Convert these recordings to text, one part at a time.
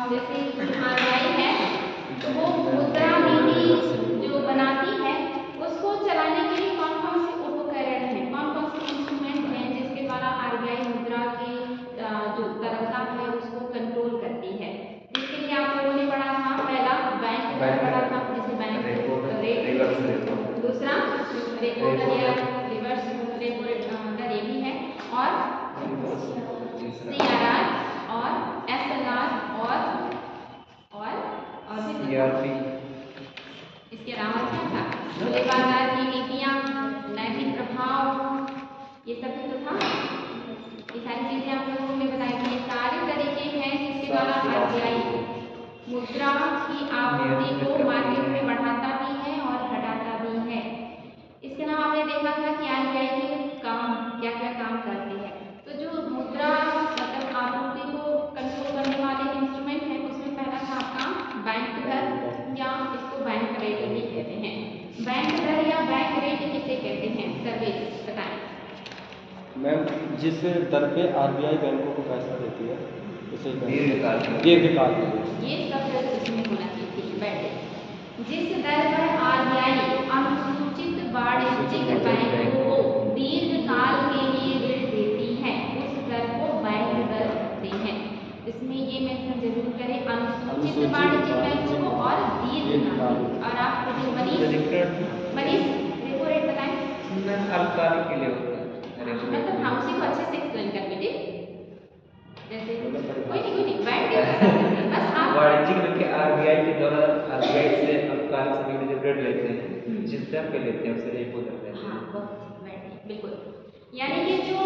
जैसे आरबीआई है वो मुद्रा नीति जो बनाती है उसको चलाने के लिए कौन कौन से उपकरण हैं, कौन कौन से इंस्ट्रूमेंट हैं जिसके द्वारा आरबीआई मुद्रा की जो तरलता है उसको कंट्रोल करती है। इसके लिए आप लोगों ने पढ़ा था, पहला बैंक दर पढ़ा था, जैसे बैंक रेट, दूसरा रेपो दर या रिवर्स रेपो दर ये भी है, और सीआरआर और एसएलआर और सीआरपी। इसके अलावा क्या था, खुले बाजार की नीतियां, नैतिक प्रभाव, ये सब भी तो था। ये सारी चीजें आप लोगों ने बताई थी। ये सारे तरीके हैं जिसके द्वारा आरबीआई मुद्रा की आपूर्ति को मार्केट में बढ़ाता भी है और घटाता भी है। इसके अलावा आपने देखा था कि आरबीआई के काम क्या क्या काम करते हैं। तो जो मुद्रा मतलब आपूर्ति को कंट्रोल करने वाले इंस्ट्रूमेंट है उसमें पहला था आपका बैंक दर या इसको बैंक रेट भी कहते हैं। बैंक दर या बैंक रेट किसे कहते हैं, सर्विस बताएं। मैम, जिस दर पे आरबीआई बैंकों को पैसा देती है उसे दीर्घकाल में, ये सब इसमें होना चाहिए। बैठे, जिस दर पर आरबीआई अनुसूचित वाणिज्यिक बैंकों को दीर्घकाल के लिए ऋण देती है उस दर को बैंक दर कहते हैं। इसमें ये मेंशन जरूर करें, अनुसूचित वाणिज्यिक बैंकों को और दीर्घकाल। और आप जो मनीष रेपो रेट बताएं। अल्पकालिक के लिए मतलब हम उसी को अच्छे से एक्सप्लेन कर बेटे, जैसे कोई नहीं बैंक के बस आप वाणिज्यिक बैंक के आरबीआई के द्वारा आरबीआई से अल्पकालिक समय में जब ऋण लेते हैं जिस दर पे लेते हैं उसे रेपो दर कहते हैं। हाँ बिल्कुल, यानी कि जो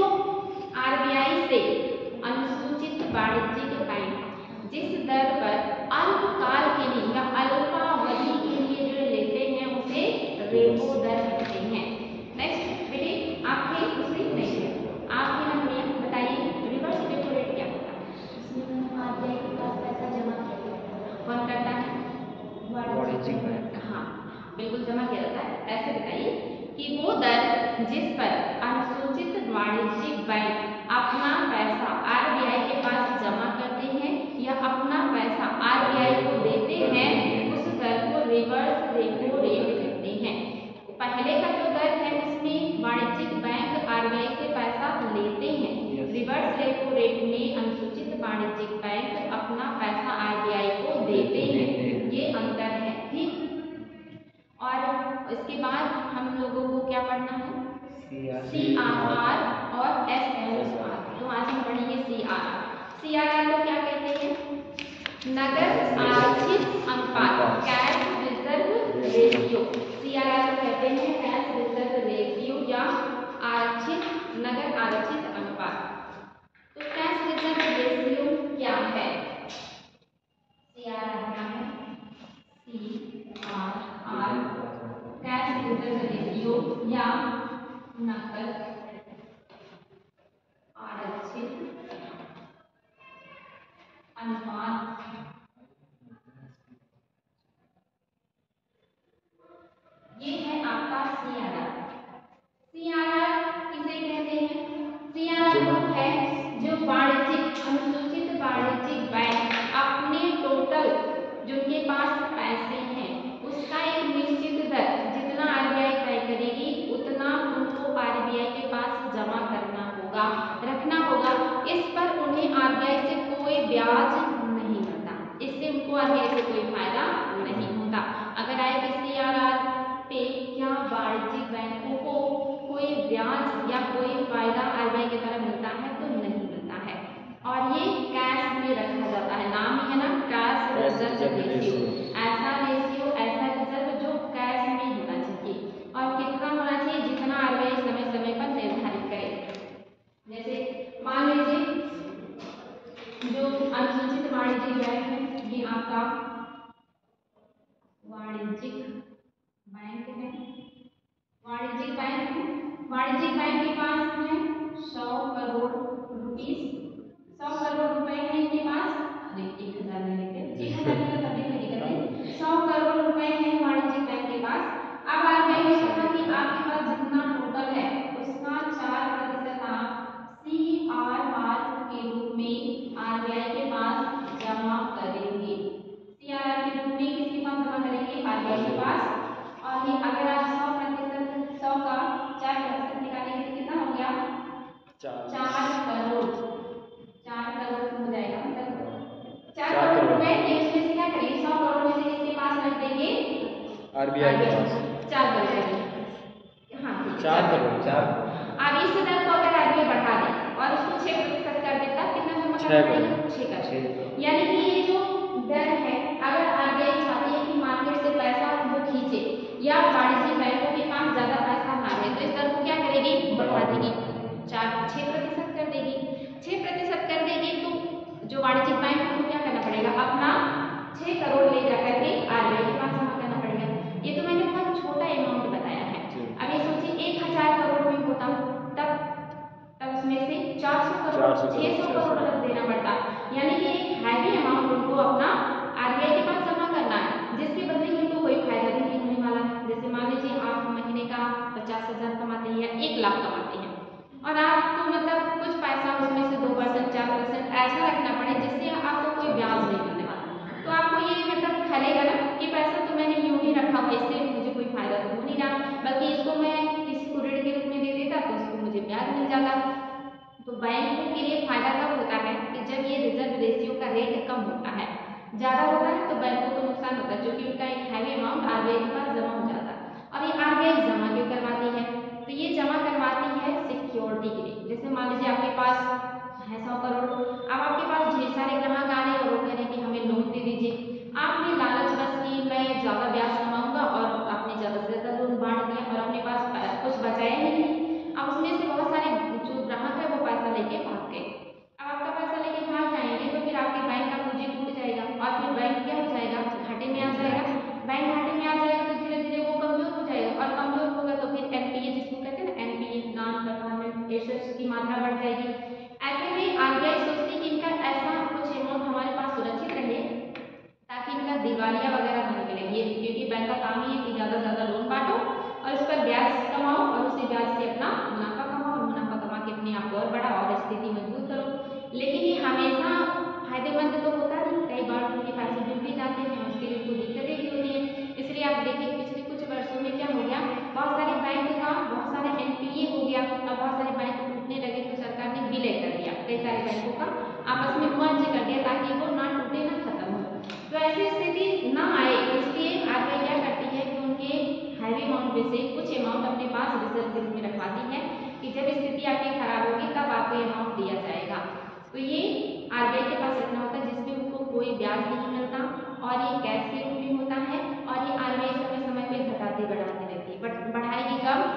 आरबीआई से अनुसूचित वाणिज्यिक बैंक जिस दर पर अल्पकाल के लिए या अल्पावधि के लिए ऋण लेते हैं उसे रेपो दर कहते हैं। नेक्स्ट बेटे आपके दूसरी नहीं है, आपकी नंबर बताइए रिवर्स रेपो रेट क्या होता है। इसमें आरबीआई के पास पैसा जमा किया कौन करता है, वाणिज्यिक बैंक। हाँ बिल्कुल जमा किया जाता है। ऐसे बताइए कि वो दर जिस पर अनुसूचित वाणिज्यिक बैंक अपना पैसा आरबीआई के पास जमा करते हैं या अपना पैसा आरबीआई को देते हैं उस दर को रिवर्स रेपो रेट कहते हैं। पहले का जो दर है उसमें वाणिज्यिक बैंक आरबीआई से पैसा लेते हैं, रिवर्स रेपो रेट में अनुसूचित वाणिज्यिक बैंक अपना पैसा आरबीआई को देते हैं, ये अंतर है। ठीक, और इसके बाद हम लोगों को क्या पढ़ना है, सीआरआर और एसएलआर। तो आज हम पढ़ेंगे सीआरआर। सीआरआर को क्या कहते हैं, नगद आरक्षित अनुपात, कैश रिजर्व रेशियो। सीआरआर को कहते हैं कैश रिजर्व रेशियो या आरक्षित नगद आरक्षित अनुपात। तो कैश रिजर्व रेशियो क्या है, सीआरआर क्या है, सीआरआर कैश रिजर्व रेशियो या नकद आरक्षित अनुपात। ये है आपका सीआरआर। सीआरआर किसे कहते हैं, सीआरआर वो है जो वाणिज्यिक अनुसूचित वाणिज्यिक बैंक अपने टोटल जो उनके पास पैसे हैं उसका एक निश्चित दर जितना आरबीआई तय करेगी उतना उनको आरबीआई के पास जमा करना होगा, रखना होगा। इस पर उन्हें आरबीआई से कोई ब्याज नहीं मिलता, इससे उनको आरबीआई से कोई फायदा नहीं होता। अगर आए कि सीआरआर पे क्या वाणिज्यिक बैंकों को कोई ब्याज या कोई फायदा आरबीआई की तरफ मिलता है तो नहीं मिलता है। और ये कैश में रखा जाता है, नाम ही है ना कैश रिजर्व रेशियो। ऐसा रेशियो ऐसा रिजर्व जो कैश में होना चाहिए और कितना होना चाहिए, जितना आरबीआई समय समय पर निर्धारित करे। जैसे मान लीजिए जो अनुसूचित वाणिज्यिक बैंक है ये आपका वाणिज्यिक बैंक है, वाणिज्यिक बैंक के पास है 100 करोड़ रुपीस, 100 करोड़ रुपए है इनके पास, 1000 ले लेते हैं, 1000 में तो तभी कोई दिक्कत नहीं, 100 करोड़ रुपए है वाणिज्यिक बैंक के पास। अब आरबीआई ने कहा कि आपके पास जितना टोटल है उसका 4% आप सीआरआर के रूप में आरबीआई के पास जमा करेंगे। आरबीआई के पास 4 करोड़। हाँ ठीक है, 4 करोड़। 4 अब इस दर को अगर आरबीआई बढ़ा दे और उसको 6% कर देता, कितना जमा 6 करना करोड़। पड़ेगा? 6 करोड़। 6 यानी कि ये जो दर है, अगर आरबीआई चाहती है कि मार्केट से पैसा वो खींचे या वाणिज्यिक बैंकों के पास ज्यादा पैसा ना रहे, तो इस दर को क्या करेगी? बढ़ा देगी, 6% कर देगी। 6% कर देगी तो जो वाणिज्यिक बैंक है उनको क्या करना पड़ेगा? अपना 6 करोड़ ले जाकर के आरबीआई के पास जमा करना पड़ेगा। ये तो मैंने बहुत छोटा अमाउंट बताया है। अब ये सोचिए 1000 करोड़ में होता तब उसमें से 400 करोड़ 600 करोड़ अलग देना पड़ता, यानी कि एक हैवी अमाउंट उनको अपना आरबीआई के पास जमा करना है, जिसके बदले में उनको कोई फायदा भी नहीं होने वाला है। जैसे मान लीजिए आप महीने का 50,000 कमाते हैं या 1 लाख कमाते हैं और आपको मतलब कुछ पैसा उसमें से 2% 4% ऐसा रखना पड़े जिससे आपको कोई ब्याज नहीं मिलने वाला, तो आपको ये मतलब खलेगा ना कि पैसा तो मैंने यूं ही रखा हुआ, इससे मुझे कोई फायदा तो हो नहीं रहा, बल्कि इसको मैं किसी को ऋण के रूप में दे देता तो उसको मुझे ब्याज मिल जाता। तो बैंकों के लिए फायदा कब होता है? कि जब ये रिजर्व रेशियो का रेट कम होता है, ज्यादा होता है तो बैंकों को नुकसान होता है, क्योंकि उनका एक हैवी अमाउंट आरबीआई के पास जमा हो जाता है। और ये आरबीआई जमा क्यों करवाती है? तो ये जमा करवाती है सिक्योरिटी के लिए। जैसे मान लीजिए आपके पास है 100 करोड़, अब आपके पास ढेर सारे ग्राहक आ रहे हैं और वो कह रहे हैं कि हमें लोन दे दीजिए। आपने लालच बस की मैं ज्यादा ब्याज कमाऊंगा और आपने ज्यादा से ज्यादा लोन बांट दिया और अपने पास कुछ बचाया ही नहीं। अब उसमें से बहुत सारे जो ग्राहक है वो पैसा लेके भाग गए। अब आपका पैसा लेके भाग जाएंगे तो फिर आपके बैंक का पूंजी टूट जाएगा और फिर बैंक क्या हो जाएगा? घाटे में आ जाएगा। बैंक घाटे में आ जाएगा तो धीरे धीरे वो कमजोर हो जाएगा और कमजोर होगा तो फिर एनपीए, जिसको कहते हैं ना एनपीए, नॉन परफॉर्मेंस एसेट्स की मात्रा बढ़ जाएगी। ऐसे में आरबीआई सोचती है कि इनका ऐसा कुछ अमाउंट हमारे पास सुरक्षित रहे ताकि इनका दिवालिया वगैरह न निकले, ये क्योंकि बैंक का काम ही है कि ज्यादा से ज्यादा लोन बांटो और इस पर ब्याज कमाओ और उसी ब्याज से अपना मुनाफा कमाओ और मुनाफा कमा के अपने आप को और बढ़ाओ और स्थिति मजबूत करो। लेकिन ये हमेशा फायदेमंद तो होता नहीं, कई बार उनके पैसे डूब भी जाते हैं, उसके लिए उनको दिक्कतें भी होती हैं। इसलिए आप देखिए पिछले कुछ वर्षों में क्या हो गया, बहुत सारे बैंक का बहुत सारे एनपीए हो गया और बहुत सारे बैंक टूटने लगे तो सरकार ने विलय कर दिया, कई सारे बैंकों का आपस में मर्ज कर दिया ताकि वो ना टूटे ना खत्म हो। तो ऐसी स्थिति ना आए इसलिए आरबीआई क्या करती है कि उनके हैवी अमाउंट में से कुछ अमाउंट अपने पास रिजर्व के रूप में रखवाती है कि जब स्थिति आपकी खराब होगी तब आपको ये अमाउंट दिया जाएगा। तो ये आरबीआई के पास रखना होता है जिसमें उनको कोई ब्याज नहीं मिलता और ये कैश के रूप में होता है और ये आरबीआई समय समय पे घटाते बढ़ाते रहती है। बट बढ़ाएगी कब?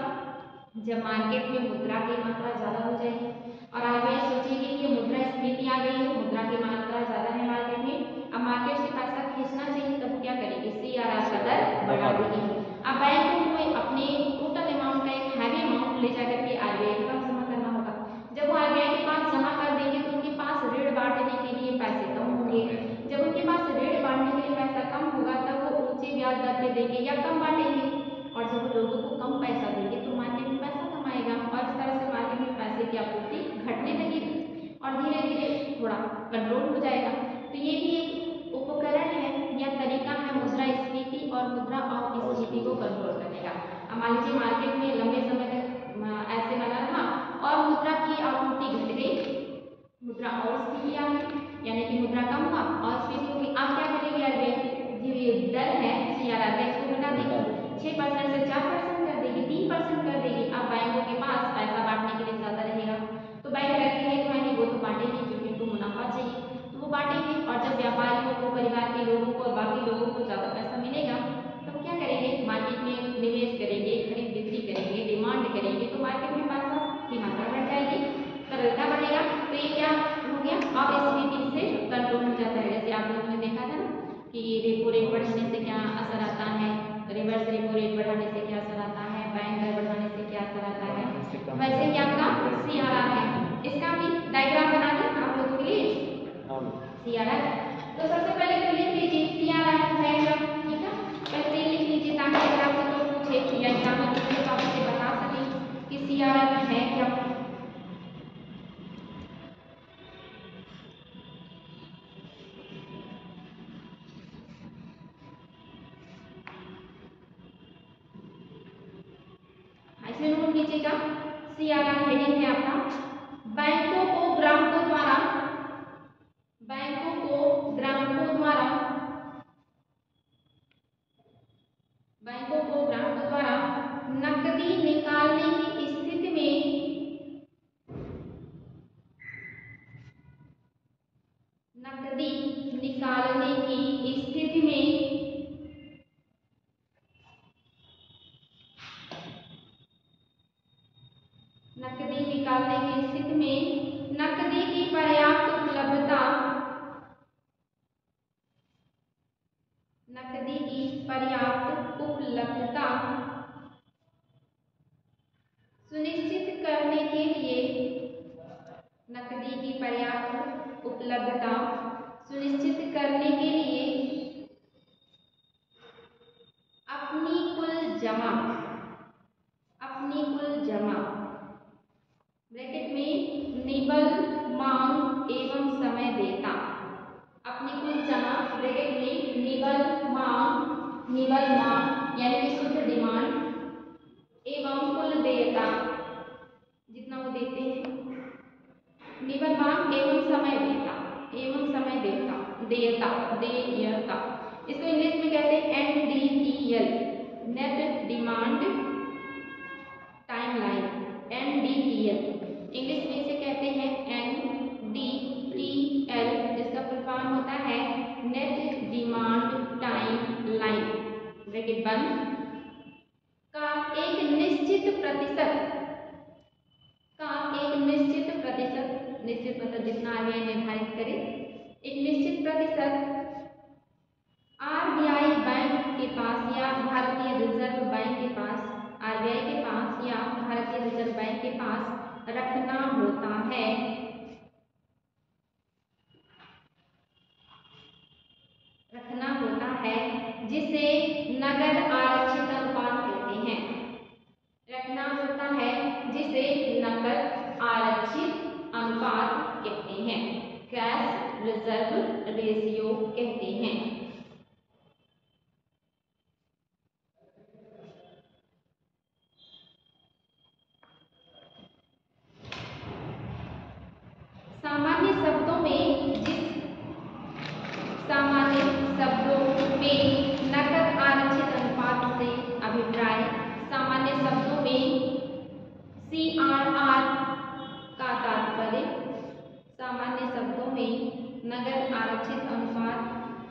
जब मार्केट में मुद्रा की मात्रा ज्यादा हो जाएगी और आरबीआई सोचेगी कि मुद्रा स्फीति आ गई है, मुद्रा की मात्रा ज्यादा है मार्केट में, अब मार्केट से पैसा खींचना चाहिए, तब क्या करेगी? सीआरआर का दर बढ़ा देगी। अब बैंकों को अपने टोटल अमाउंट का एक हैवी अमाउंट ले जाकर के आरबीआई के पास जमा करना होगा। जब वो आरबीआई के पास जमा कर देंगे तो उनके पास ऋण बांटने के लिए पैसे कम होंगे। जब उनके पास ऋण बांटने के लिए पैसा कम होगा तब वो ऊंचे ब्याज दर पे देंगे या कम बांटेंगे और जब वो लोगों को कम पैसा देंगे तो मार्केट में पैसा कम आएगा और इस तरह से मार्केट में पैसे की आपूर्ति घटने लगेगी और धीरे धीरे थोड़ा कंट्रोल हो जाएगा। तो ये भी एक उपकरण है या तरीका है मुद्रास्फीति और मुद्रा अपस्फीति को कंट्रोल करने का। अब मान लीजिए मार्केट में लंबे समय तक ऐसे बना रहा और मुद्रा की आपूर्ति घट गई, मुद्रा अस्फीति आ गई, यानी कि मुद्रा कम हुआ और स्फीति होगी। आप क्या करेंगे? आरबीआई जो ये दर है सीआरआर का इसको घटा देगी, 6% से 4% कर देगी, 3% कर देगी। अब बैंकों के पास पैसा बांटने के लिए ज्यादा रहेगा तो बैंक रखेंगे तो यानी वो तो बांटेंगे क्योंकि उनको मुनाफा चाहिए तो वो बांटेंगे और जब व्यापारियों को, परिवार के लोगों को और बाकी लोगों को ज्यादा पैसा मिलेगा तो क्या करेंगे? मार्केट में निवेश करेंगे, खरीद बिक्री करेंगे, डिमांड करेंगे तो मार्केट में पैसा की मात्रा बढ़ जाएगी, तरलता बढ़ेगा। तो ये क्या हो गया? अपस्फीति से कंट्रोल हो जाता है। जैसे आप लोगों ने देखा था ना कि रेपो रेट बढ़ाने से क्या असर आता है, रिवर्स रेपो रेट बढ़ाने से क्या असर आता है, बैंक दर बढ़ाने से क्या असर आता है, वैसे ही आपका सीआरआर है। इसका भी डायग्राम बना दें आप लोगों के लिए। सीआरआर तो सबसे पहले तो लिख लीजिए सीआरआर है क्या, ठीक है, पहले लिख लीजिए ताकि अगर आपसे कोई पूछे या एग्जाम में पूछे तो आप इसे बता सकें कि सीआरआर है क्या। ऐसे नोट कीजिएगा सीआरआर हेडिंग है आपका बैंकों को ग्राहकों द्वारा बैंक नकदी की पर्याप्त उपलब्धता सुनिश्चित करने के लिए अपनी कुल जमा ब्रैकेट में निबल मांग एवं समय देता, अपनी कुल जमा ब्रैकेट में निबल मांग यानी कि शुद्ध डिमांड एवं कुल देयता जितना वो देते हैं, निबल मांग एवं समय देयता इसको इंग्लिश में कहते हैं NDTL, net demand timeline. NDTL English में इसे कहते हैं NDTL, जिसका फुल फॉर्म होता है नेट डिमांड टाइमलाइन ब्रैकेट बंद का एक निश्चित प्रतिशत जितना आरबीआई निर्धारित करे, एक निश्चित प्रतिशत आरबीआई बैंक के पास या भारतीय रिजर्व बैंक के पास, आरबीआई के पास या भारतीय रिजर्व बैंक के पास रखना होता है जिसे नगद आरक्षित अनुपात कहते हैं। रखना होता है जिसे नकद आरक्षित अनुपात कहते हैं, कैश रिजर्व रेशियो कहते हैं। सामान्य शब्दों में नकद आरक्षित अनुपात से अभिप्राय, सामान्य शब्दों में CRR का तात्पर्य, सामान्य शब्दों में नगद आरक्षित अनुपात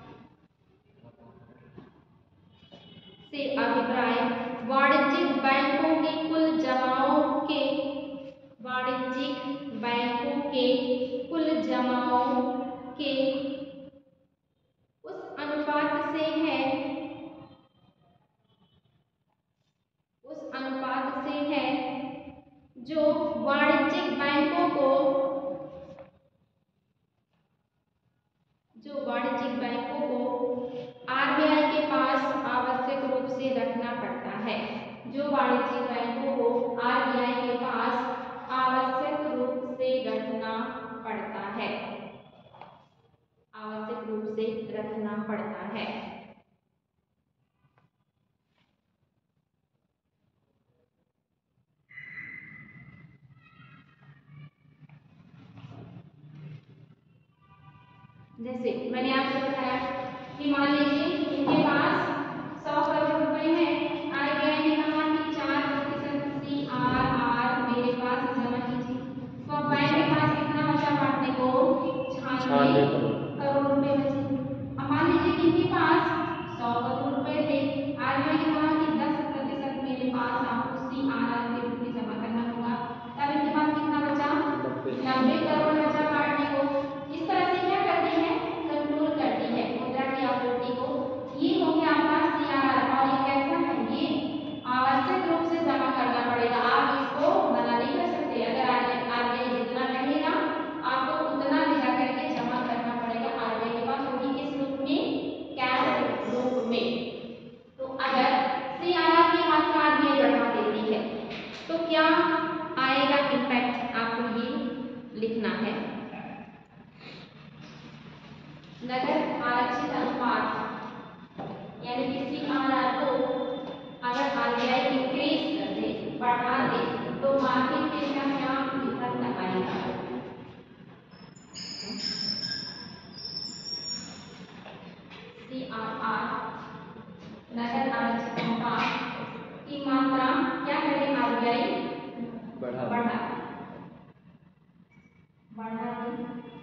से अभिप्राय वाणिज्यिक बैंकों की कुल जमाओं के उस अनुपात से है जो वाणिज्यिक बैंकों को आरबीआई के पास आवश्यक रूप से रखना पड़ता है, जो वाणिज्यिक बैंकों को आरबीआई के पास आवश्यक रूप से रखना पड़ता है। जैसे मैंने आपको बताया कि मान लीजिए इनके पास 100 करोड़ रुपए है, आरबीआई ने कहा कि 4% CRR मेरे पास जमा कीजिए, तो अब बैंक के पास कितना बचा बांटने को? 96 करोड़ रुपए बचे। अब मान लीजिए कि इनके पास 100 करोड़ रुपए थे, आरबीआई ने कहा कि 10% मेरे पास आपको CRR के रूप में जमा करना होगा, तब इनके पास कितना बचा? 90 करोड़ बचा बांटने को। इस तरह से क्या करती है? कंट्रोल करती है मुद्रा की आपूर्ति को। ये हो गया आपका CRR, और ये कैसा है? ये आवश्यक रूप से जमा करना पड़ेगा, आप इसको मना नहीं कर सकते। अगर आरबीआई जितना कहेगा आपको उतना ले जा करके जमा करना पड़ेगा आरबीआई के पास, होगी किस रूप में? कैश रूप में। तो अगर CRR की मात्रा आरबीआई बढ़ा देती है तो क्या आएगा इम्पैक्ट, आपको ये लिखना है। नगद आरक्षित अनुपात यानी कि CRR को अगर आरबीआई इंक्रीज कर दे, बढ़ा दे, तो मार्केट में क्या इफेक्ट आएगा? CRR नगद आरक्षित अनुपात की मात्रा क्या करे? आरबीआई बढ़ा दे,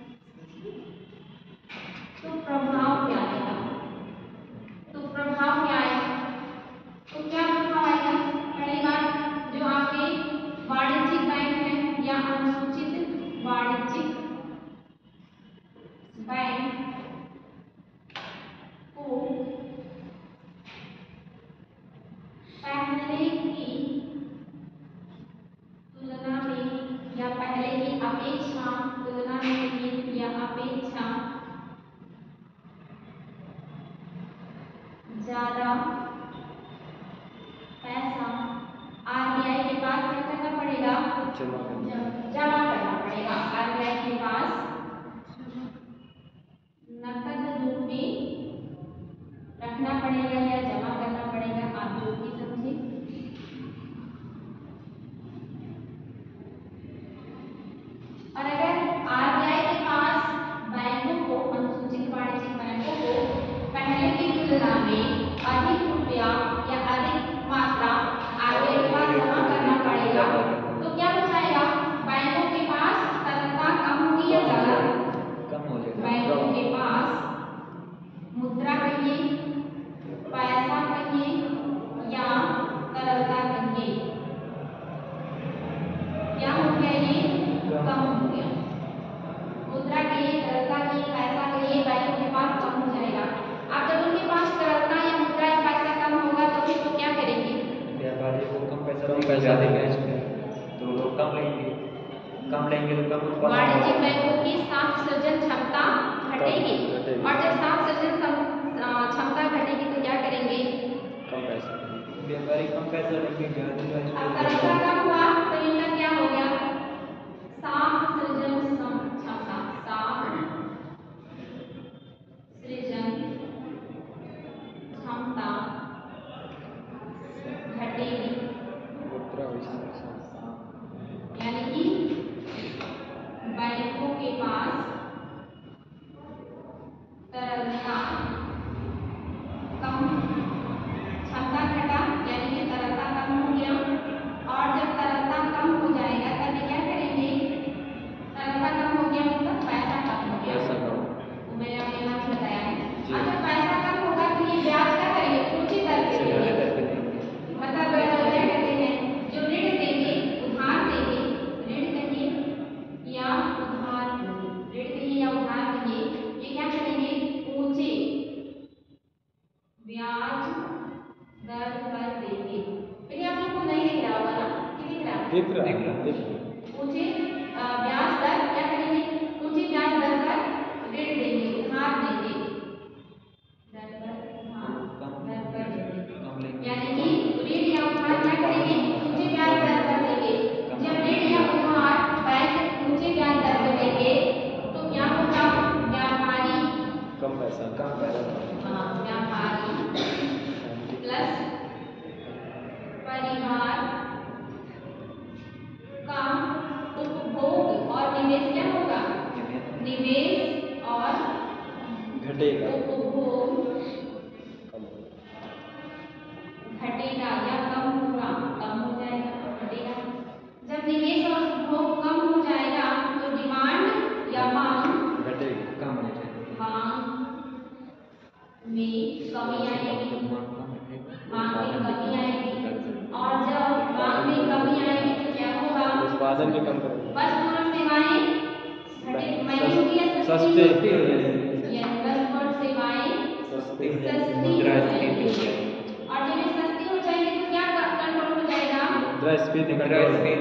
तो प्रभाव क्या आएगा? तो प्रभाव क्या आएगा? तो क्या प्रभाव आएगा? पहली बात, जो आपके वाणिज्यिक बैंक है या अनुसूचित वाणिज्यिक बैंक को पहले की तुलना में या पहले की अपेक्षा तुलना ज़्यादा पैसा आरबीआई के पास क्या करना पड़ेगा? जमा करना पड़ेगा। आरबीआई के पास नकद रूप में रखना पड़ेगा या जमा करना पड़ेगा, आप जो भी समझे। और अगर आरबीआई के पास बैंकों को, अनुसूचित वाणिज्यिक बैंकों को पहले की तुलना में अधिक रुपया या अधिक मात्रा आरबीआई के पास जमा करना पड़ेगा, तो क्या हो जाएगा? बैंकों के पास तरलता कम होगी या ज्यादा? कम हो जाएगा। बैंकों के पास मुद्रा कहिए, पैसा कहिए या तरलता कहिए, क्या हो गया? ये कम हो गया। मुद्रा कहिए, तरलता कहिए, पैसा कहिए, बैंकों के पास कम हो जाएगा। अब जब उनके पास तरलता या मुद्रा या पैसा कम होगा तो फिर वो क्या करेंगे? व्यापारी को कम पैसा ज्यादा बेचते हैं तो लोग कम लेंगे तो कम वाणिज्यिक बैंकों की साख सृजन क्षमता घटेगी, और जब साख सृजन क्षमता घटेगी तो क्या करेंगे? कम पैसा। व्यापारी कम पैसा लेंगे, अब तरलता कम हुआ तो इनका क्या हो गया? साख सृजन क्षमता, साख सृजन क्षमता घटेगी, यानी कि बैंकों के पास तरलता कम, क्षमता घटा, यानी कि तरलता कम हो गया। और जब तरलता कम हो जाएगा तब क्या करेंगे? तरलता कम हो गया मतलब पैसा कम हो गया, तो मैंने आपको यहाँ से बताया है। और जब पैसा कम होगा तो ये ब्याज क्या करेंगे? ऊंची दर पे देंगे, मतलब क्या कहते हैं, जो ऋण देंगे, उधार देंगे, ऋण कहिए या उधार कहिए, ऋण कहिए या उधार कहिए, ये क्या करेंगे? ऊंचे ब्याज दर पर देंगे। फिर आप लोगों को नहीं दिख रहा होगा ना, कि दिख रहा है? दिख रहा है। ऊंचे ब्याज दर क्या करेंगे? ऊंची ब्याज दर पर ऋण देंगे, उधार देंगे, दर पर देंगे, यानी कि ऋण या उधार क्या करेंगे? ऊंची ब्याज दर पर देंगे। जब ऋण या उधार बैंक ऊंचे ब्याज दर पर देंगे तो क्या होगा? व्यापारी कम पैसा। व्यापारी प्लस परिवार का उपभोग और निवेश क्या होगा? निवेश और घटेगा, उपभोग घटेगा या कम होगा, कम हो जाएगा, घटेगा। जब निवेश और उपभोग कम हो जाएगा तो डिमांड या मांग घटेगी, कम हो जाएगा। मांग में कमी आएगी, मांग में कमी आएगी। और जब मांग में कमी आएगी तो क्या होगा? उत्पादन भी कम करेगा, वस्तु और सेवाएं महंगी होगी या सस्ते वस्तु और सेवाएं सस्ती हो जाएंगी। और जब ये सस्ती हो जाएगी तो क्या कंट्रोल हो जाएगा? मुद्रास्फीति हाँ, बहुत अच्छे।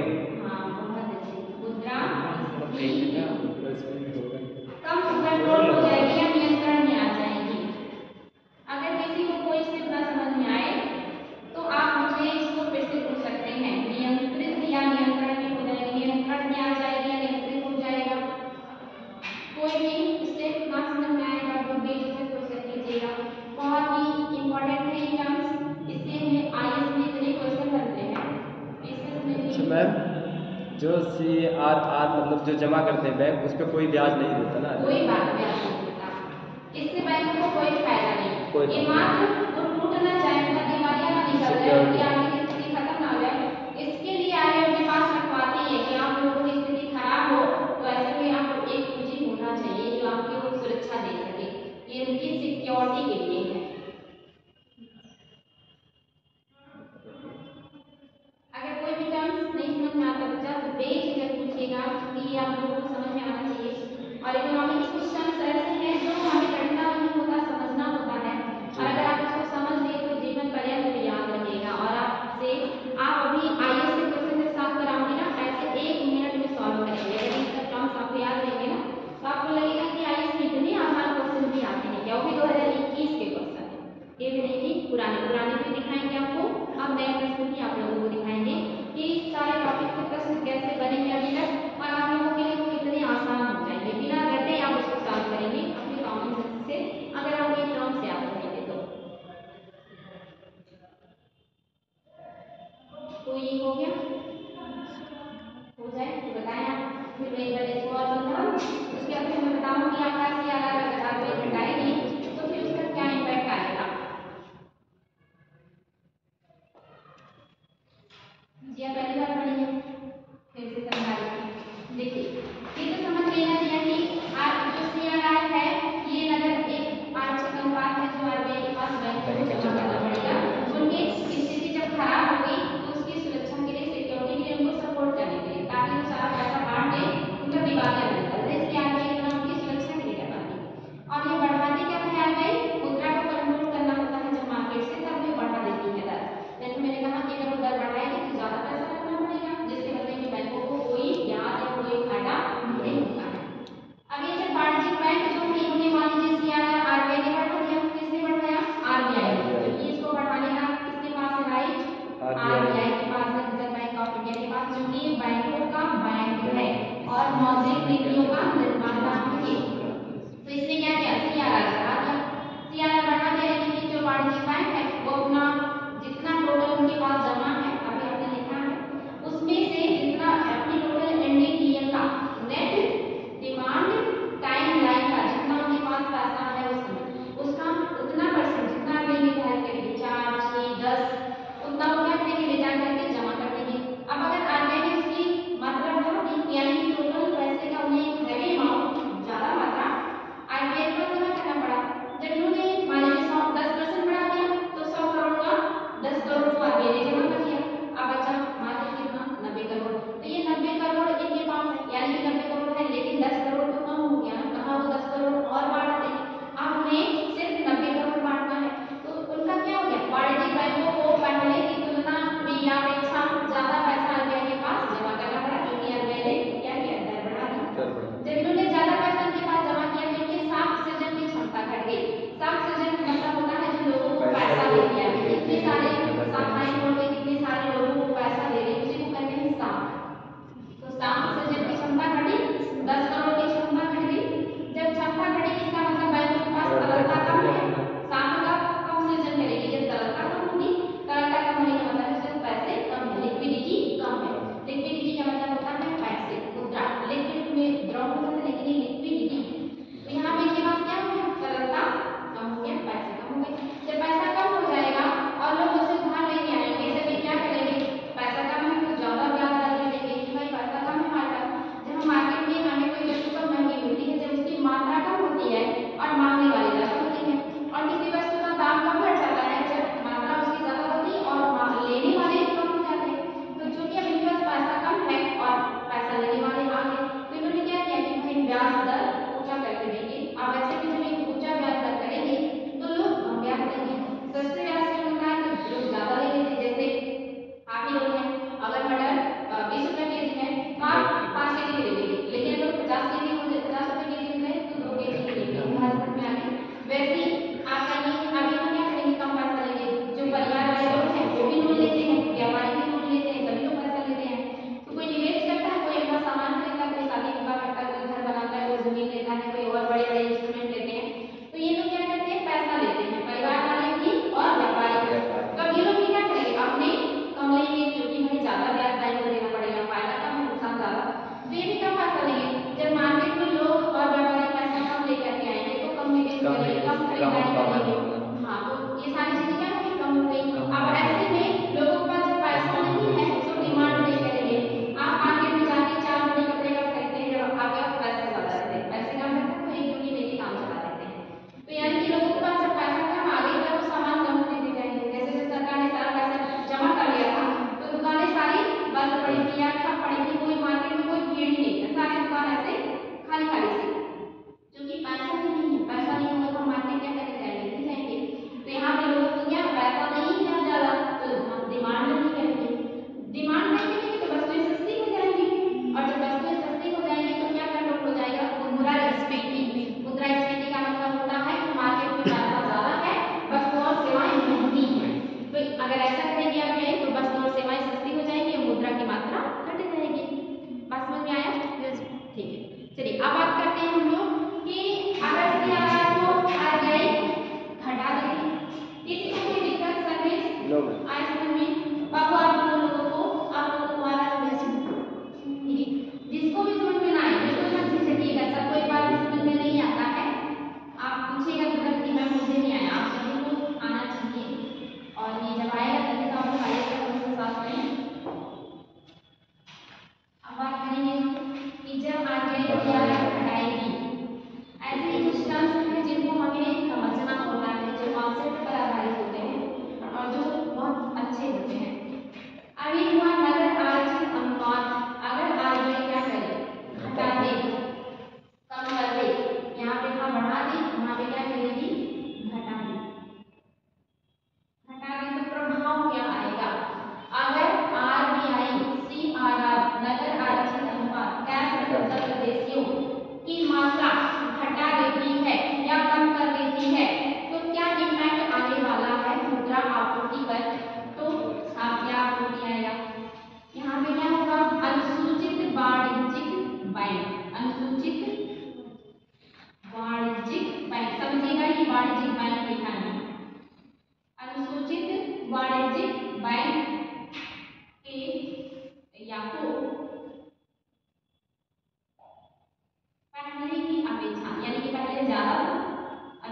मुद्रास्फीति कम कंट्रोल हो जाएगी या नियंत्रण में आ जाएगी। अगर किसी को कोई स्थिति न समझ में आए तो आप मुझे इसको फिर से पूछ सकते हैं। नियंत्रित या नियंत्रण में हो जाएगी, नियंत्रण में आ जाएगी या नियंत्रित हो जाएगा। कोई भी स्टेप ना समझ में आएगा तो बेझिझक क्वेश्चन कीजिएगा, बहुत ही इंपॉर्टेंट है ये टर्म्स, इससे हमें आईएएस में इतने क्वेश्चन बनते हैं। अच्छा मैम, जो CRR मतलब जो जमा करते हैं बैंक, उस पर कोई ब्याज नहीं देता ना? कोई ब्याज नहीं देता, इससे बैंक को कोई फायदा नहीं। ये मात्र वो टूट ना जाए, मतलब दिवालिया ना निकल जाए, उनकी आर्थिक स्थिति खत्म ना हो जाए, इसके लिए आरबीआई अपने पास रखवाती है कि आप लोगों की स्थिति खराब हो तो ऐसे में आपको एक पूंजी होना चाहिए जो आपकी वो सुरक्षा दे सके, ये उनकी सिक्योरिटी के लिए है। अगर कोई भी टर्म्स नहीं समझ में आता बच्चा तो बेझिझक पूछिएगा, क्योंकि ये आप लोगों को समझ में आना चाहिए। और इकोनॉमिक्स कुछ टर्म्स ऐसे हैं जो हमें रटना नहीं होता, समझना होता है, और अगर आप इसको समझ लिए तो जीवन पर्यंत याद रखिएगा और आप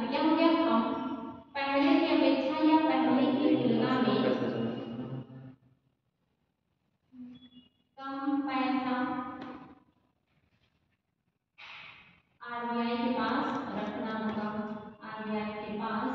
क्या हो गया कम, पहले की अपेक्षा या पहले की तुलना में कम पैसा आरबीआई के पास रखना होगा, आरबीआई के पास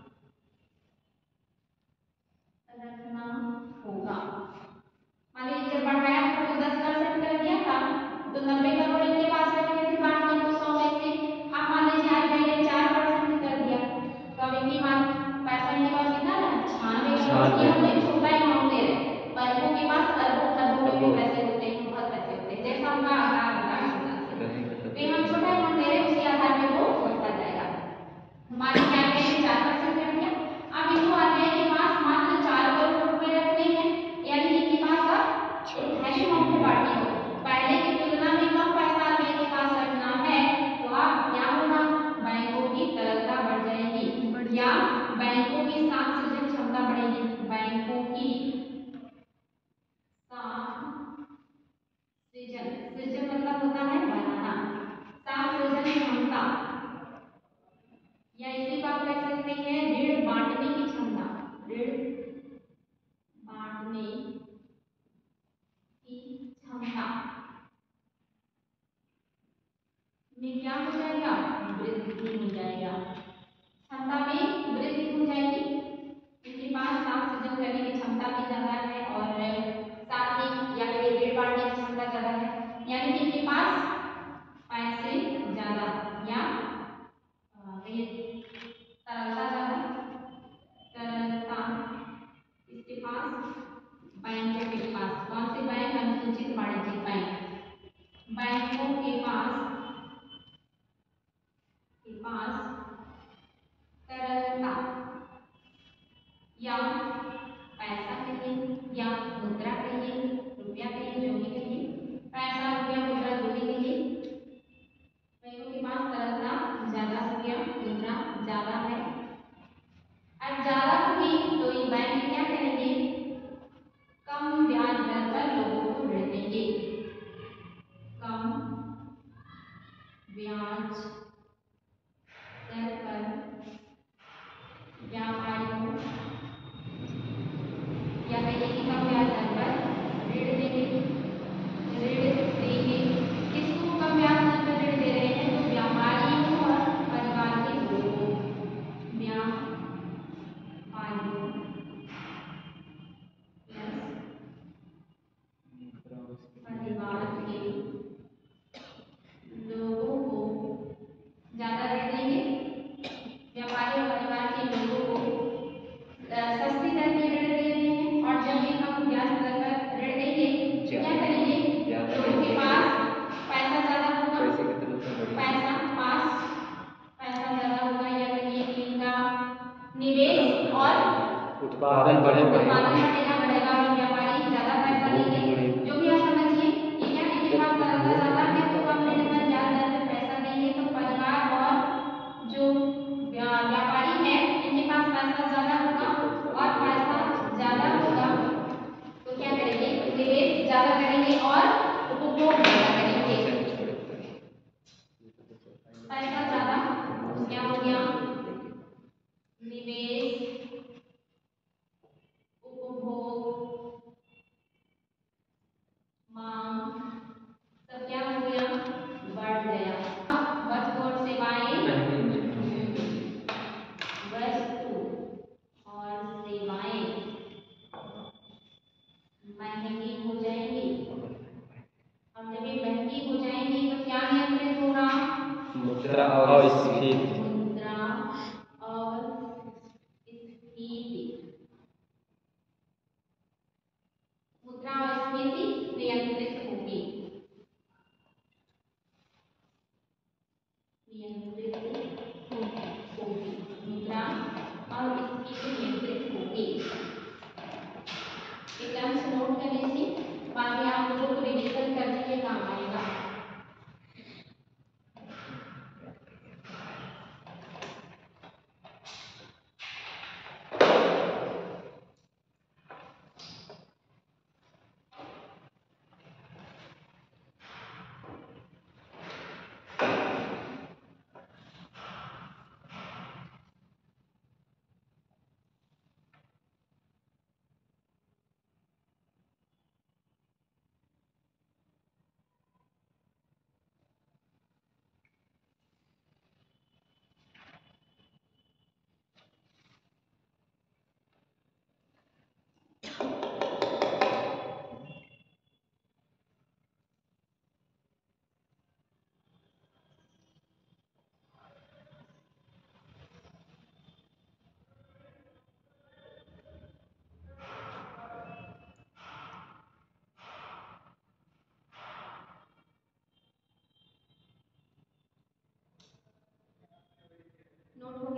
रखना होगा। मान लीजिए जब बढ़ाया था तो 10% कर दिया था, तो 90 करोड़ इनके पास रखे थे बांटने को 100 में से। अब मान लीजिए आरबीआई ने 4% कर दिया, तो अब इनके पास पैसा इनके पास कितना है 96 करोड़। ये हम एक छोटा अमाउंट दे रहे हैं, बैंकों के पास अरबों खरबों में भी पैसे होते हैं, बहुत पैसे होते हैं, जैसा उनका आकार होगा इस हिसाब से। तो हम छोटा अमाउंट दे रहे हैं, उसी आधार में वो बढ़ता जाएगा। हमारे क्या कहेंगे 4% कर दिया। अब इनको आरबीआई के पास मात्र 4 करोड़ रुपए रखने हैं, यानी इनके पास अब हैवी अमाउंट में बांटनी हो, पहले की तुलना में कम पैसा आरबीआई के पास रखना है, तो अब क्या होगा बैंकों की तरलता बढ़ जाएगी या बैंकों की साख सृजन क्षमता बढ़ेगी। बैंकों की साख सृजन, सृजन मतलब होता है बनाना, साख सृजन क्षमता या इसी को आप कह सकते हैं ऋण बांटने की क्षमता, ऋण बांटने की क्षमता में क्या हो जाएगा वृद्धि हो जाएगा, क्षमता में वृद्धि हो जाएगी। इनके पास साख सृजन करने की क्षमता भी ज्यादा है और साथ ही या फिर ऋण बांटने की क्षमता ज्यादा है, यानी कि इनके पास पैसे ज्यादा या तरलता ज्यादा, तरलता इसके पास बैंकों के पास, कौन से बैंक अनुसूचित वाणिज्यिक बैंक, बैंकों के पास तरलता या पैसा कहिए या मुद्रा कहिए, रुपया कहिए, जो भी कहिए, पैसा रुपया मुद्रा जो भी कहिए, बैंकों के पास तरलता ज्यादा हो गया, मुद्रा ज्यादा है। अब ज्यादा होगी तो ये बैंक क्या करेंगे कम ब्याज दर पर लोगों को ऋण देंगे, कम ब्याज दर पर व्यापारियों या कहिए कि कम ब्याज दर पर ऋण देंगे, किसको कम ब्याज दर पर ऋण दे रहे हैं तो व्यापारियों और परिवार के लोगों, व्यापारियों परिवार के लोगों को ज्यादा ऋण देंगे, व्यापारी और परिवार के लोगों को सस्ती दर पे ऋण दे रहे हैं, और जब ये कम ब्याज दर पर ऋण देंगे क्या करेंगे लोगों के पास पैसा ज्यादा होगा, पैसा ज्यादा होगा, या कहिए कि इनका निवेश और उत्पादन बढ़ेगा और व्यापारी ज्यादा पैसा देंगे, जो भी आप समझिए ये क्या इनके पास तरलता ज्यादा है तो कम ऋण पर ब्याज दर पे पैसा देंगे, तो परिवार और जो व्यापारी है इनके पास पैसा ज्यादा होगा और पैसा ज्यादा होगा तो क्या करेंगे निवेश ज्यादा करेंगे और उपभोग ज्यादा करेंगे, पैसा ज्यादा क्या हो गया निवेश उपभोग मांग सब क्या हो गया बढ़ गया। वस्तु और सेवाएं महंगी हो जाएंगी, और जब ये महंगी हो जाएंगी तो क्या नियंत्रित होगा मुद्रा और स्फीति, मुद्रा और स्फीति, मुद्रा और स्फीति नियंत्रित होगी, मुद्रा और स्फीति नियंत्रित होगी। एकदम से नोट कर लीजिए, बाद में आप लोगों को रिवीजन करने के काम आएगा।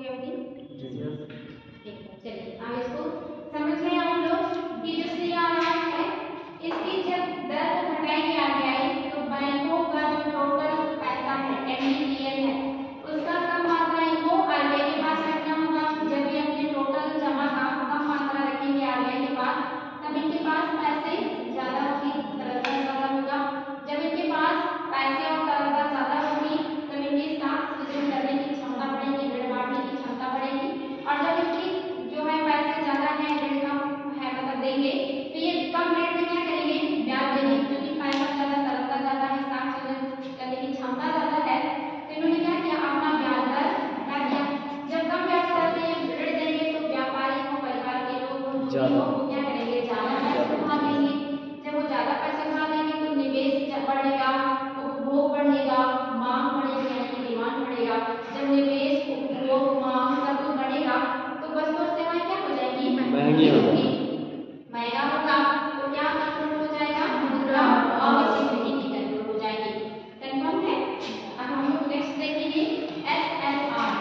गई होगी। जी ठीक है, चलिए अब इसको समझ गए आप लोग कि जो CRR है इसकी जब दर को घटाएगी RBI तो बैंकों का जो टोटल पैसा है MDTL है उसका कम मात्रा इनको RBI के पास रखना होगा। जब ये अपने टोटल जमा का कम मात्रा रखेंगे RBI के पास तब इनके पास पैसे ज्यादा होगी, तरलता ज्यादा होगा। जब इनके पास पैसे और तरलता ज्यादा होगी तब इनकी साख सृजन करने की क्षमता बढ़ेगी, ऋण बांटने की क्षमता बढ़ेगी। और जब इनकी जो है पैसे ज्यादा है ऋण कम है मतलब देंगे तो ये कम रेट में क्या करेंगे, ब्याज देंगे। क्योंकि पैसा ज्यादा, तरलता ज्यादा है, साख सृजन करने की क्षमता ज्यादा है तो इन्होंने क्या किया, अपना ब्याज दर बढ़ा दिया। जब कम ब्याज दर से ऋण देंगे तो व्यापारी हो, परिवार के लोग हो, जो भी हो, वो क्या करेंगे, ज्यादा पैसे उठा लेंगे। जब वो ज्यादा पैसे उठा लेंगे तो निवेश बढ़ेगा, उपभोग बढ़ेगा, मांग बढ़ेगी यानी कि डिमांड बढ़ेगा। जब निवेश, उपभोग, मांग सब कुछ बढ़ेगा तो वस्तु और सेवाएं क्या हो जाएंगी, महंगी होगी। महंगा होगा तो क्या कंट्रोल हो जाएगा, मुद्रा अवधि की कंट्रोल हो जाएगी। कंफर्म है। अब हम लोग नेक्स्ट देखेंगे SLR।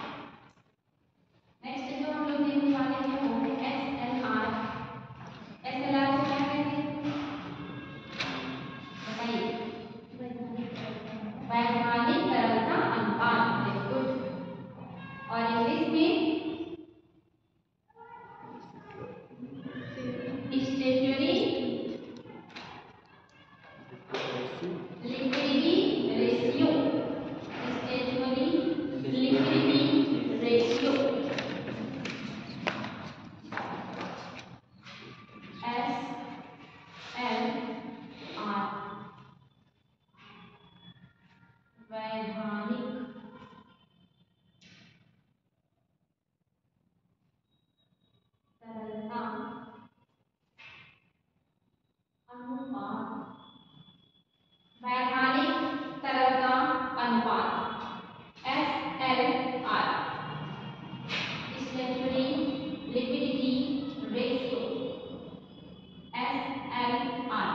नेक्स्ट जो हम लोग देखने वाले हैं वो है SLR। SLR को क्या कहते हैं बताइए, वैधानिक तरलता अनुपात। बिल्कुल। और इंग्लिश में statutory liquidity ratio, statutory liquidity ratio SLR, वैधानिक तरलता अनुपात, वैधानिक तरलता अनुपात SLR, statutory liquidity ratio SLR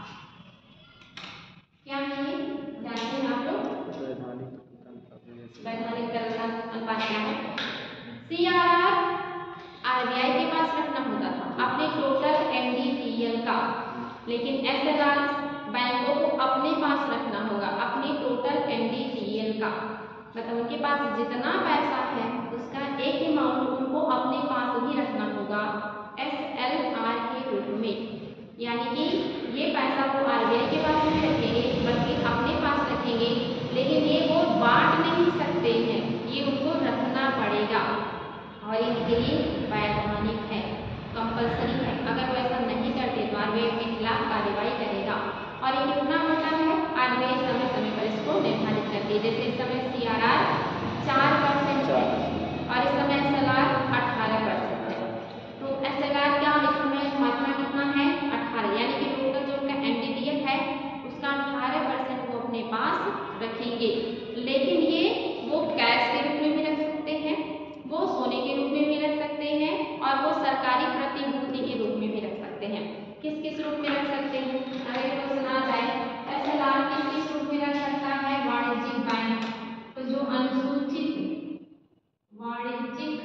क्या है, जानते हैं आप लोग वैधानिक तरलता अनुपात क्या है। CRR RBI के पास रखना होता था अपने टोटल MDTL का, लेकिन SLR बैंकों को अपने पास रखना होगा अपने टोटल MDTL का। मतलब उनके पास जितना पैसा है उसका एक अमाउंट उनको अपने पास ही रखना होगा SLR के रूप में। यानी कि ये पैसा वो RBI के पास नहीं रखेंगे बल्कि अपने पास रखेंगे, लेकिन ये वो बांट नहीं सकते हैं, ये उनको रखना पड़ेगा और इनके लिए वैधानिक है, कंपल्सरी है। अगर वो ऐसा नहीं करते तो RBI के खिलाफ कार्रवाई करेगा। और ये कितना होता है, RBI समय समय पर इसको निर्धारित करती है। जैसे इस समय CRR 4% है और इस समय SLR 18% है। तो SLR क्या इस समय मात्रा कितना है, 18, यानी कि टोटल जो उनका MDTL है उसका 18% वो अपने पास रखेंगे। लेकिन ये वो कैश के रूप में भी रख सकते हैं, वो सोने के रूप में भी रख सकते हैं और वो सरकारी प्रतिभूति के रूप में भी रख सकते हैं। किस किस रूप में रख सकते हैं, अगर क्वेश्चन आ जाए SLR किस किस रूप में रख सकता है, वाणिज्यिक बैंक, तो जो अनुसूचित वाणिज्यिक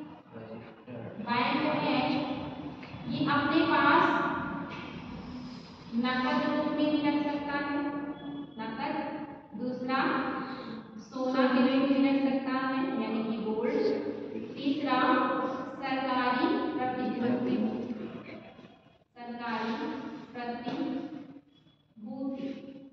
बैंक है ये अपने पास नकद रूप में भी रख सकता है, नकद। दूसरा सोना के रूप में रख सकता है यानी कि गोल्ड। तीसरा सरकारी प्रतिभूति, सरकारी प्रतिभूति,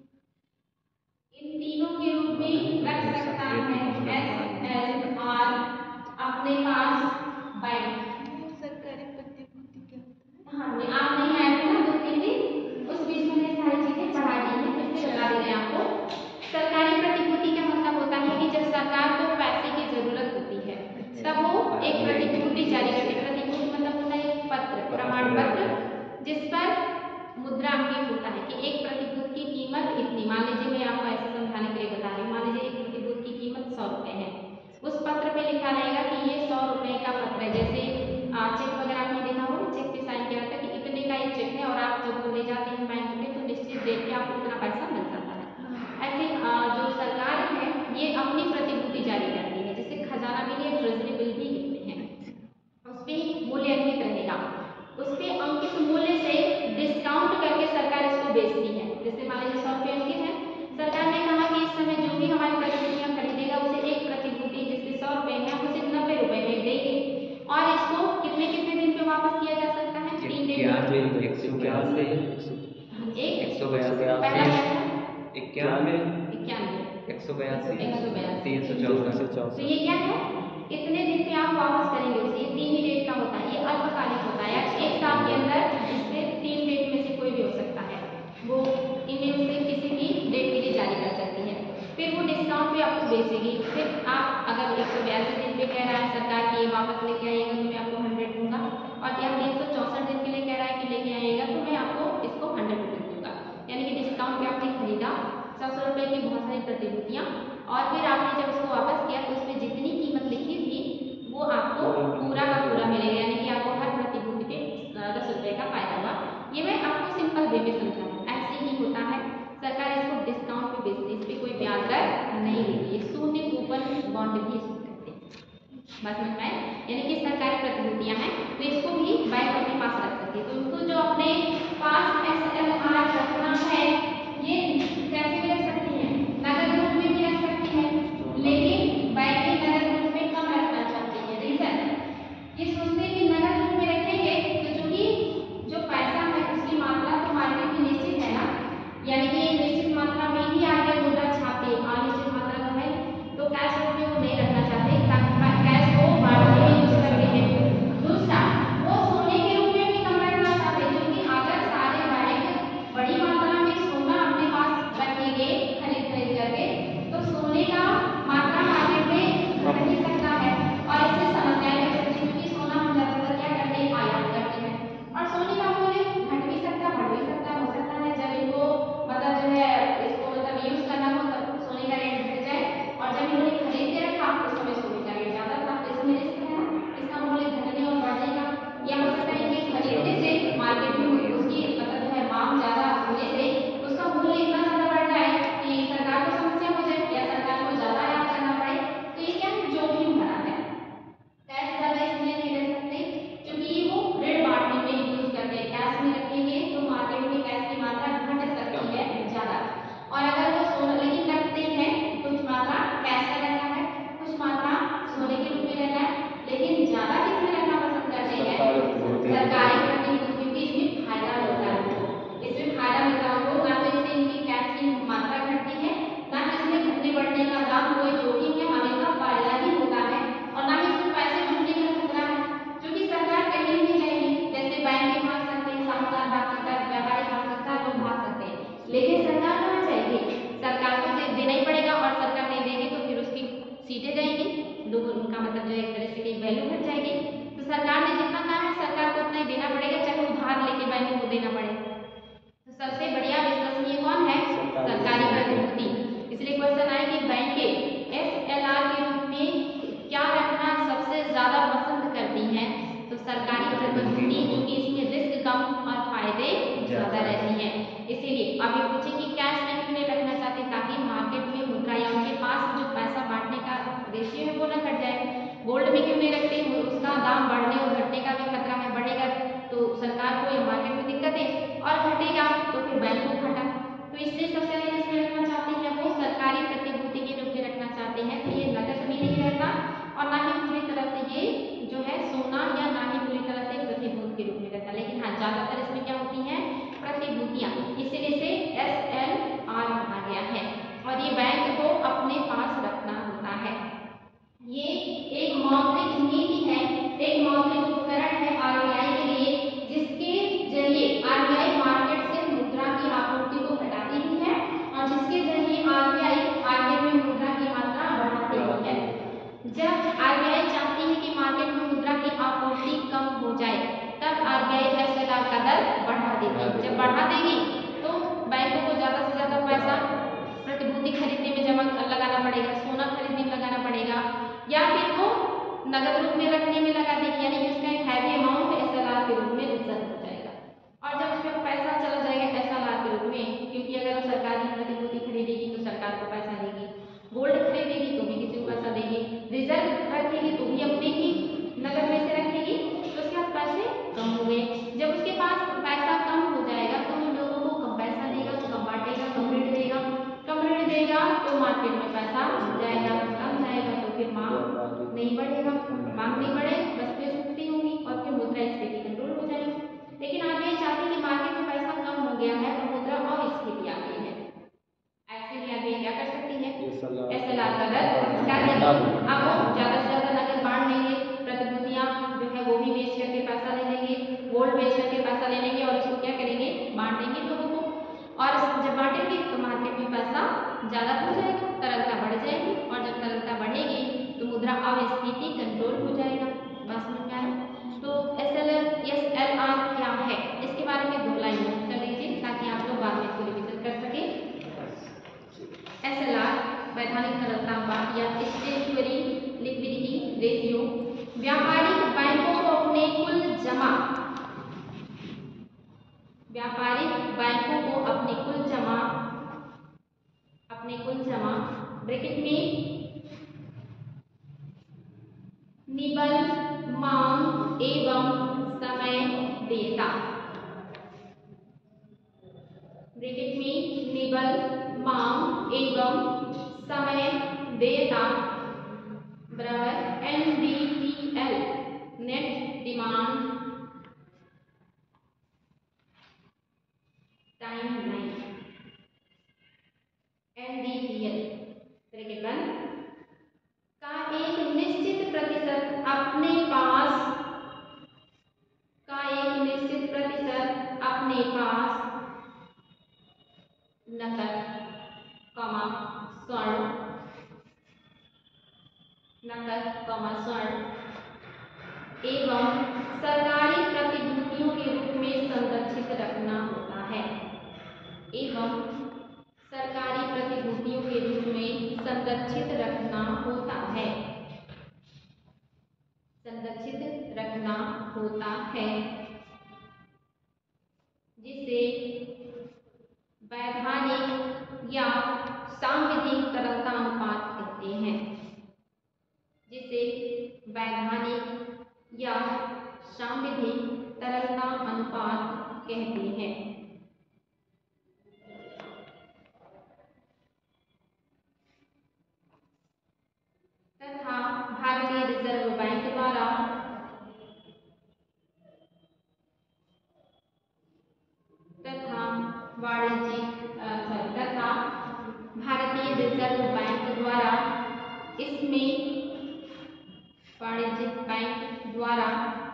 इन तीनों के रूप में रख सकता है SLR अपने पास बैंक। सरकारी प्रतिभूति क्या होता है? हाँ आप नहीं आए थे ना 2-3 दिन, उस बीच में सारी चीजें पढ़ा दी है, फिर से बता दे रहे हैं आपको। सरकारी प्रतिभूति का मतलब होता है कि जब सरकार को पैसे की जरूरत होती है तब वो एक प्रतिभूति जारी करती है। प्रतिभूति मतलब होता है एक पत्र, प्रमाण पत्र, जिस पर मुद्रा अंकित होता है कि एक प्रतिभूति की कीमत इतनी। मान लीजिए मैं आपको ऐसे समझाने के लिए बता रही हूँ, मान लीजिए एक प्रतिभूति की कीमत 100 रुपए है, उस पत्र पे लिखा रहेगा कि ये 100 रुपए का पत्र है। जैसे चेक वगैरह आपने देखा हो, चेक पे साइन किया जाता है कि इतने का एक चेक है और आप जब वो ले जाते हैं बैंक में तो निश्चित रेट पे आपको इतना पैसा मिल जाता है। ऐसे जो सरकार है ये अपनी प्रतिभूति जारी करती है, जैसे खजाना बिल या ट्रेजरी 182 182 364 तो ये क्या है, इतने दिन पे आप वापस करेंगे उसे, ये 3 ही डेट का होता है, ये अल्पकालिक होता है, एक साल के अंदर इससे 3 डेट में से कोई भी हो सकता है, वो इनमें से किसी भी डेट के लिए जारी कर सकती है। फिर वो डिस्काउंट पे आपको बेचेगी। फिर आप अगर 182 दिन पे कह रहा है सरकार की ये वापस लेके आइएगा तो मैं आपको 100 दूंगा, और या 364 दिन के लिए कह रहा है कि लेके आइएगा तो मैं आपको इसको 100 रुपये दूंगा, यानी कि डिस्काउंट पे आपने खरीदा 100 रुपये की बहुत सारी प्रतिभूतियाँ, और फिर आपने जब उसको वापस किया तो उस पर जितनी कीमत लिखी थी वो आपको पूरा का पूरा मिलेगा, यानी कि आपको हर प्रतिभूति पे 10 रुपये का फायदा हुआ। ये मैं आपको सिंपल वे में समझाऊँ, ऐसे ही होता है, सरकार इसको डिस्काउंट पे बेचती है, इस पर कोई ब्याज दर नहीं लेती है, शून्य कूपन बॉन्ड भी इसको कहते हैं। बस समझ में, यानी कि सरकारी प्रतिभूतियां हैं तो इसको भी बैंक अपने पास रख सकती है। तो उनको जो अपने पास SLR रखना है ये कैसे भी रख सकती है, नगद रूप में भी रख सकती है, लेकिन बैंक के नगद रूप में कम रखना चाहती है। रीजन ये सोचते हैं कि नगद रूप में रखेंगे तो चूंकि जो पैसा है उसकी मात्रा तो मार्केट में निश्चित है ना, यानी कि निश्चित मात्रा में ही आगे मुद्रा छापे, अनिश्चित मात्रा तो है, तो कैश रूप में वो नहीं रखना चाहते, कैश को बांटने में यूज करते हैं। दूसरा, वो सोने के रूप में भी कम रखना चाहते हैं, क्योंकि अगर सारे बैंक बड़ी मात्रा में सोना अपने पास रखेंगे खरीद करके तो सोने का मात्रा मार्केट में घट भी सकता है, और इससे समस्याएं हो सकती है, क्योंकि सोना हम ज्यादातर क्या करते हैं, आयात करते हैं, और सोने का मूल्य घट भी सकता है, बढ़ भी सकता है, हो सकता है जब इनको मतलब जो है इसको मतलब यूज करना हो तब सोने का रेट घट जाए, और जब इन्होंने खरीद के रखा उस समय सोने का रेट ज्यादा था, तो इसमें रिस्क है ना, इसका मूल्य घटने और बढ़ने का, या हो सकता है कि खरीदने से मार्केट में उसकी मतलब जो है मांग ज्यादा होने से उसका मूल्य इतना ज्यादा बढ़ जाए कि सरकार को समस्या हो जाए या सरकार को ज्यादा आयात करना पड़े, तो ये क्या जोखिम भरा है। कैश ज्यादा इसलिए नहीं रख सकते क्योंकि वो ऋण बांटने में यूज करते हैं, कैश में रखेंगे तो मार्केट में कैश की मात्रा घट सकती है ज्यादा, और अगर वो सोना लेकिन रखते हैं कुछ मात्रा कैश का रहता है, कुछ मात्रा सोने के रूप में रहता है, लेकिन ज्यादा किसमें रखना पसंद करते हैं, सरकारी प्रतिभूति, क्योंकि इसमें फायदा होता है उनको, इसमें फायदा मिलता है उनको, ना तो इससे इनकी कैश की मात्रा घटती है, ना इसमें घटने बढ़ने का दाम कोई जोखिम है, हमेशा फायदा ही होता है, और ना ही इसमें पैसे डूबने का खतरा है, क्योंकि सरकार कहीं नहीं जाएगी, जैसे बैंक भी भाग सकते हैं, साहूकार भाग सकता है, व्यापारी भाग सकता है, लोग भाग सकते हैं, लेकिन सरकार कहाँ जाएगी, सरकार को देना ही पड़ेगा, और सरकार नहीं देगी तो फिर उसकी सीटें जाएंगी, लोग उनका मतलब जो एक तरह से वैल्यू घट जाएगी, तो सरकार ने जितना कहा है सरकार को उतना ही देना पड़ेगा, चाहे उधार लेके बैंकों को देना पड़े। तो सबसे बढ़िया विश्वसनीय कौन है, सरकारी प्रतिभूति। इसलिए क्वेश्चन आए कि बैंक SLR के रूप में क्या रखना सबसे ज्यादा पसंद करती हैं, तो सरकारी प्रतिभूति, क्योंकि इसमें रिस्क कम और फायदे ज्यादा रहती हैं। इसीलिए अब ये पूछे कि कैश में क्यों नहीं रखना चाहते, ताकि मार्केट में मुद्रा या उनके पास जो पैसा बांटने का रेशियो है वो ना घट जाए। गोल्ड में क्यों नहीं रखते, उसका दाम बढ़ने और घटने का भी खतरा है, बढ़ेगा तो सरकार को या मार्केट में दिक्कत है, और घटेगा तो फिर बैंक को घटा, तो इसलिए सबसे ज्यादा इसमें रखना चाहते हैं वो सरकारी प्रतिभूति के रूप में रखना चाहते हैं। तो ये नकद भी नहीं रहता, और ना ही पूरी तरह से ये जो है सोना, या ना ही पूरी तरह से प्रतिभूति के रूप में रहता, लेकिन हाँ ज्यादातर इसमें क्या होती हैं, प्रतिभूतियां, इसीलिए से SLR कहा गया है, और ये बैंक को अपने पास रखना होता है। ये एक मौद्रिक नीति है, एक मौद्रिक उपकरण है RBI के लिए, जिसके जरिए RBI मार्केट से मुद्रा की आपूर्ति को घटाती भी है, और जिसके जरिए RBI मार्केट में मुद्रा की मात्रा बढ़ाती भी है। जब RBI चाहती है कि मार्केट में मुद्रा की आपूर्ति कम हो जाए, तब RBI SLR का दर बढ़ा देगी। जब बढ़ा देगी तो बैंकों को ज्यादा से ज्यादा पैसा प्रतिभूति खरीदने में जमा लगाना पड़ेगा, सोना खरीदने में लगाना पड़ेगा, या फिर वो नगद रूप में रखने में लगा देगी, यानी कि उसका एक हैवी अमाउंट SLR के रूप में रिजर्व हो जाएगा, और जब उसमें पैसा चला जाएगा SLR के रूप में, क्योंकि अगर वो सरकारी प्रतिभूति खरीदेगी तो सरकार को पैसा देगी, गोल्ड खरीदेगी तो भी किसी को पैसा देगी, रिजर्व रखेगी तो भी अपने ही नगद में से रखेगी, तो उसके पास पैसे कम हो गए। जब उसके पास पैसा कम हो जाएगा तो वो लोगों को कम पैसा देगा, तो कम बांटेगा, कम ऋण देगा, कम ऋण देगा तो मार्केट में पैसा जाएगा, कम जाएगा तो फिर मांग नहीं बढ़ेगा, मांग नहीं बढ़े वस्तुएं सस्ती होंगी, और फिर मुद्रास्फीति कंट्रोल हो जाएगी। लेकिन RBI चाहती है कि मार्केट में पैसा कम हो गया है और मुद्रा अस्फीति आ गई है, ऐसे में RBI क्या कर सकती है, अब वो ज़्यादा से ज़्यादा नकद बांट लेंगे, प्रतिभूतियाँ जो है वो भी बेच करके पैसा ले लेंगे, गोल्ड बेच करके पैसा ले लेंगे और उसको क्या करेंगे, बांट देंगे लोगों को। और जब बांटेंगे तो मार्केट में पैसा ज़्यादा हो जाएगा, तरलता बढ़ जाएगी, और जब तरलता बढ़ेगी तो मुद्रा अस्फीति कंट्रोल हो जाएगा। बात समझ में आया? तो SLR क्या है इसके बारे में 2 लाइन नोट कर लीजिए ताकि आप लोग बाद में इसको रिवीजन कर सकें। SLR वैधानिक तरलता अनुपात या स्टेचुअरी लिक्विडिटी रेशियो व्यापारिक बैंकों को अपने कुल जमा ब्रैकेट में निबल मांग एवं समय देयता, ब्रैकेट में निबल मांग एवं समय देयता बराबर NDTL net demand time line. NDTL bracket बंद का एक निश्चित प्रतिशत अपने पास नकद स्वर्ण एवं सरकारी प्रतिभूतियों के रूप में संरक्षित रखना होता है, जिसे वैधानिक या सांविधिक तरलता अनुपात कहते हैं, तथा भारतीय रिजर्व बैंक द्वारा भारतीय रिजर्व बैंक द्वारा इसमें वाणिज्यिक बैंक द्वारा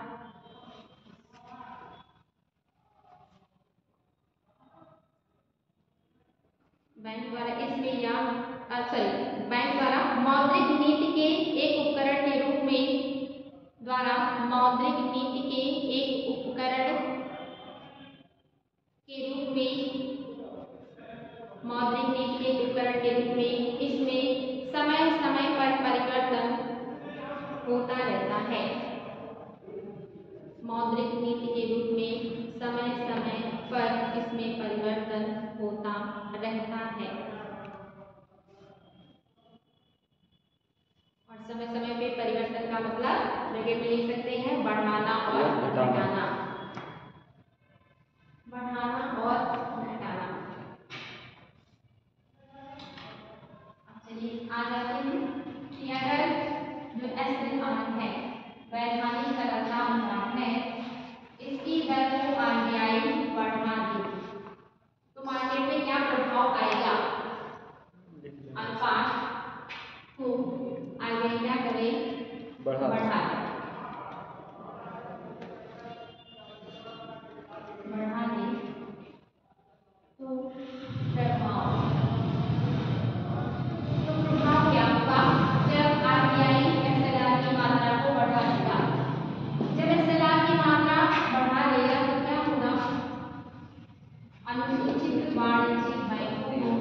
मौद्रिक नीति के एक उपकरण के रूप में इसमें समय समय पर परिवर्तन होता रहता है, मौद्रिक नीति के रूप में समय समय पर इसमें परिवर्तन होता रहता है। और समय समय पे परिवर्तन का मतलब ब्रैकेट में लिख सकते हैं बढ़ाना और घटाना, चलिए आ जाते हैं कि अगर जो SLR है वैधानिक तरलता अनुपात है, इसकी दर को RBI बढ़ा दी तो मार्केट में क्या प्रभाव आएगा, अनुपात को RBI क्या करे, बढ़ा दे तो प्रभाव क्या होगा, जब RBI SLR की मात्रा को बढ़ा देगा, जब SLR की मात्रा बढ़ा देगा तो क्या होगा, अनुसूचित वाणिज्यिक बैंकों को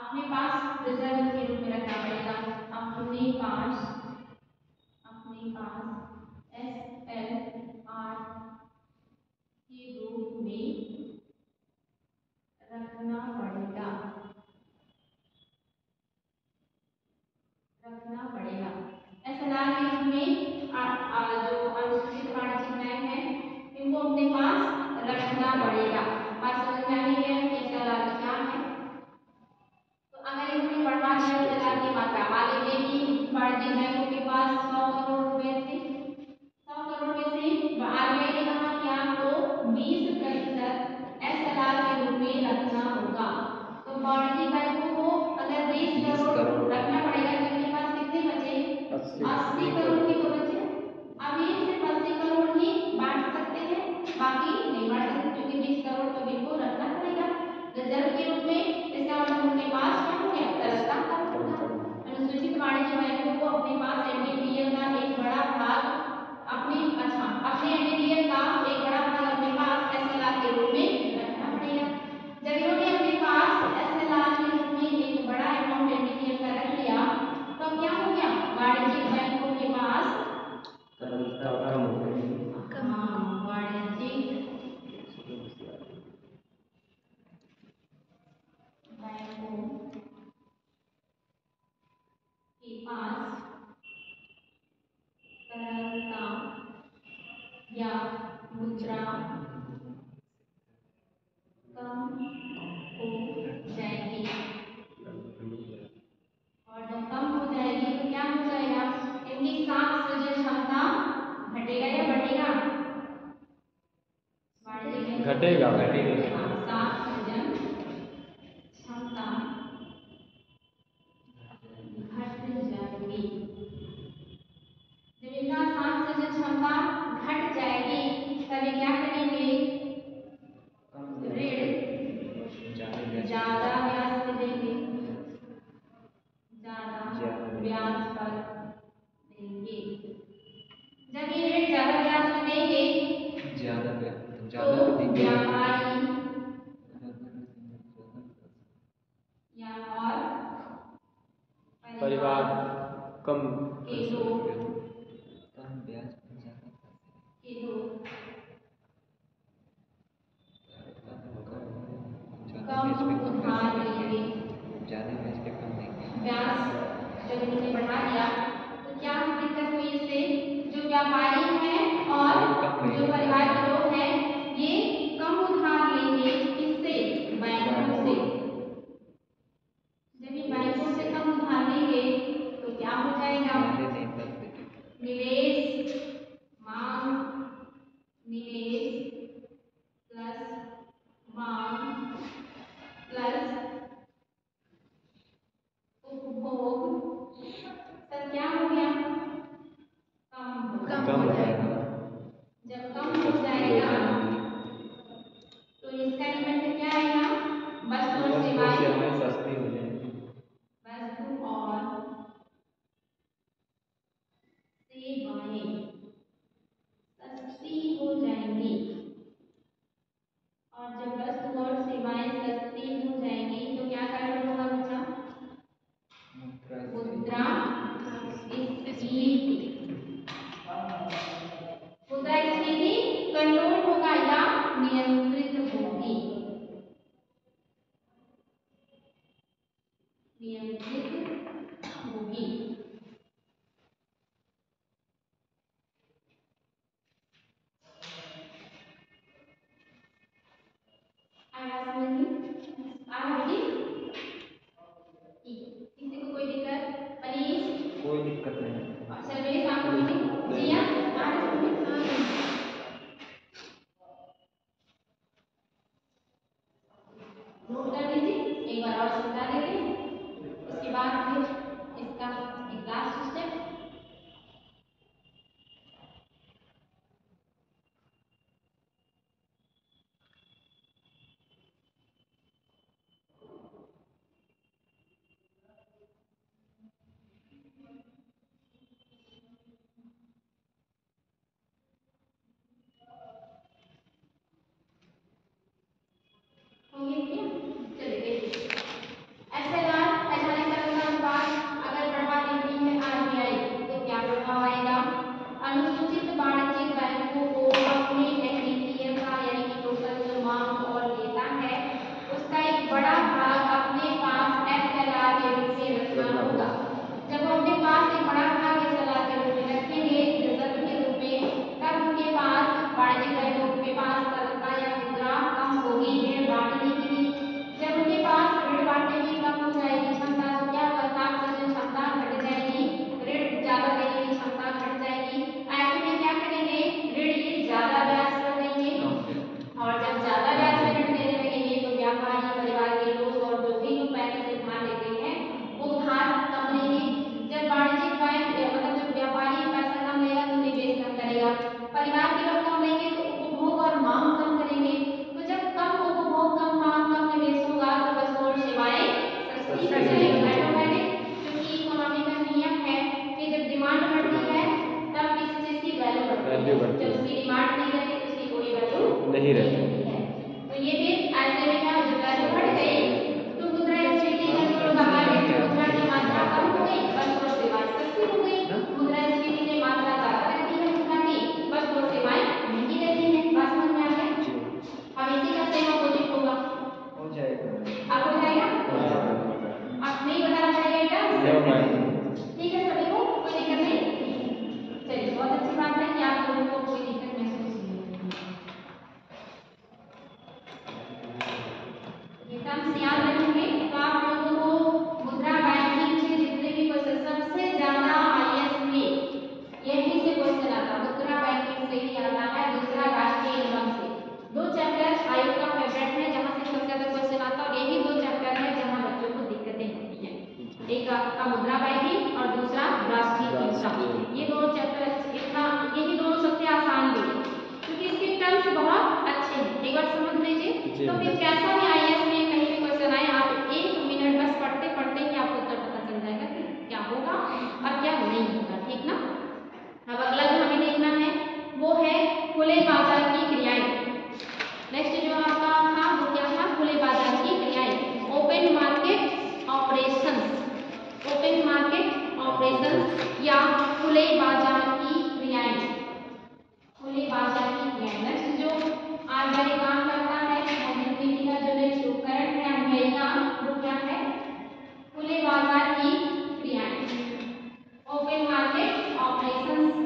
अपने पास रिजर्व के रूप में रखना पड़ेगा। अपने पास SLR के रूप में रखना पड़ेगा। SLR के रूप में जो अनुसूचित वाणिज्यिक बैंक है इनको अपने पास रखना पड़ेगा। बात समझ में आ रही है कि SLR क्या है? तो अगर इन्होंने बढ़ा दिया SLR की मात्रा, मान लीजिए कि वाणिज्यिक बैंकों के पास 100 करोड़ रुपए थे, 100 करोड़ में से RBI ने कहा कि आपको 20% SLR के रूप में रखना होगा। तो वाणिज्यिक बैंकों को अगर 20 करोड़ रखना पड़ेगा तो इनके पास कितने बचे? 80 करोड़ ही तो बचे। अब ये सिर्फ 80 करोड़ ही बांट सकते हैं, बाकी नहीं बांट सकते, क्योंकि 20 करोड़ तो इनको रखना पड़ेगा रिजर्व के रूप में। इसका मतलब उनके पास क्या हो गया? तरलता कम होगा। अनुसूचित वाणिज्यिक बैंकों को अपने पास एनडीटीएल का एक बड़ा भाग अपने एनडीटीएल का एक बड़ा भाग अपने पास एसएलआर के रूप में रखना पड़ेगा। जब इन्होंने अपने पास एसएलआर के रूप में एक बड़ा अमाउंट एनडीटीएल का रख लिया तो क्या हो गया? वाणिज्यिक बैंकों के पास तरलता कम हो गई। वाणिज्यिक बैंकों के पास तरलता या मुद्रा कम हो जाएगी। और जब कम हो जाएगी तो क्या हो जाएगा? इनकी साख सृजन क्षमता घटेगा या बढ़ेगा? घटेगा। साख सृजन क्षमता घट जाएगी। जब इनका साख सृजन क्षमता घट जाएगी तभी क्या करेंगे? ऋण ज्यादा ब्याज पे देंगे, ज्यादा ब्याज पर देंगे। जब ये ऋण ज्यादा ब्याज पे देंगे तो व्यापारी या और परिवार कम के लोग कम उधार लेंगे। ब्याज जब इन्होंने बढ़ा दिया तो क्या दिक्कत हुई? इससे जो व्यापारी हैं और जो परिवार के लोग हैं ये कम उधार लेंगे। किससे? बैंकों से। जब ये बैंकों से कम उधार लेंगे तो क्या हो जाएगा? निवेश प्लस मांग प्लस उपभोग सब क्या हो गया? कम हो जाएगा। जब कम हो जाएगा तो इसका इफेक्ट क्या आएगा? वस्तु और सेवाएं सस्ती हो जाएगी। वस्तु और सेवाएं सस्ती हो जाएंगी। और जब वस्तु और सेवाएं सस्ती हो जाएंगी तो क्या कारण होगा बच्चा? मुद्रास्फीति कंट्रोल होगा या नियंत्रित होगी? नियंत्रित होगी। आया समझ में? आ रहा बेटी? ठीक है। किसी को कोई दिक्कत? मनीष? कोई दिक्कत नहीं। सर्वेश आप लोगों ने जिया आ रहे समझ में? नोट कर लीजिए, एक बार और समझा देते हैं, उसके बाद फिर इसका एक लास्ट स्टेप। हो गया? चलिए SLR वैल्यू बढ़ती जब है। उसकी डिमांड नहीं रहती तो उसकी कोई वैल्यू नहीं रहती। है। तो ये भी ऐसे में क्या वैल्यू बढ़ गई तो मुद्रास्फीति कंट्रोल बाहर है, मुद्रा की मात्रा कम हो गई, वस्तु और सेवाएं सस्ती हो गई। मुद्रास्फीति में मात्रा ज्यादा रहती है मुद्रा की, वस्तु और सेवाएं महंगी रहती है। बात समझ में आ गया? अब इसी का सेम अपोजिट होगा, हो जाएगा। अब हो जाएगा। आप नहीं बताना पड़ेगा बेटा, ठीक है सभी को, कोई दिक्कत नहीं। चलिए बहुत अच्छी बात है कि आप लोगों को कोई दिक्कत महसूस नहीं होगी। ये टर्म्स याद रखेंगे तो आप लोगों को मुद्रा बैंकिंग से जितने भी क्वेश्चन सबसे ज्यादा आईएएस में यही से क्वेश्चन आता, मुद्रा बैंकिंग से ही आता है, दूसरा राष्ट्रीय एवं से। दो चैप्टर आयोग का फेवरेट है जहां से सबसे ज्यादा क्वेश्चन आता है, और यही दो चैप्टर है जहां बच्चों को दिक्कतें होती हैं। एक आपका मुद्रा बैंकिंग और दूसरा राष्ट्रीय हिसाब। ये दोनों चैप्टर इतना, यही दोनों सबसे आसान भी है क्योंकि इसके टर्म्स बहुत अच्छे हैं। एक बार समझ लीजिए तो फिर कैसा भी आईएएस में कहीं भी क्वेश्चन आए, आप 1 मिनट बस पढ़ते पढ़ते ही आपको उत्तर पता चल जाएगा कि क्या होगा और क्या नहीं होगा, ठीक ना। अब अगला जो हमें देखना है वो है खुले बाजार की क्रियाएं। नेक्स्ट जो आपका था वो क्या था, खुले बाजार की क्रियाएं, open market operations, open market operations या खुले बाजार की क्रियाएं, खुले बाजार की क्रियाएं। नेक्स्ट जो आरबीआई काम करता है, मौद्रिक का जो नेक्स्ट उपकरण है आरबीआई का वो क्या है, खुले बाजार की क्रियाएं, ओपन मार्केट ऑपरेशंस,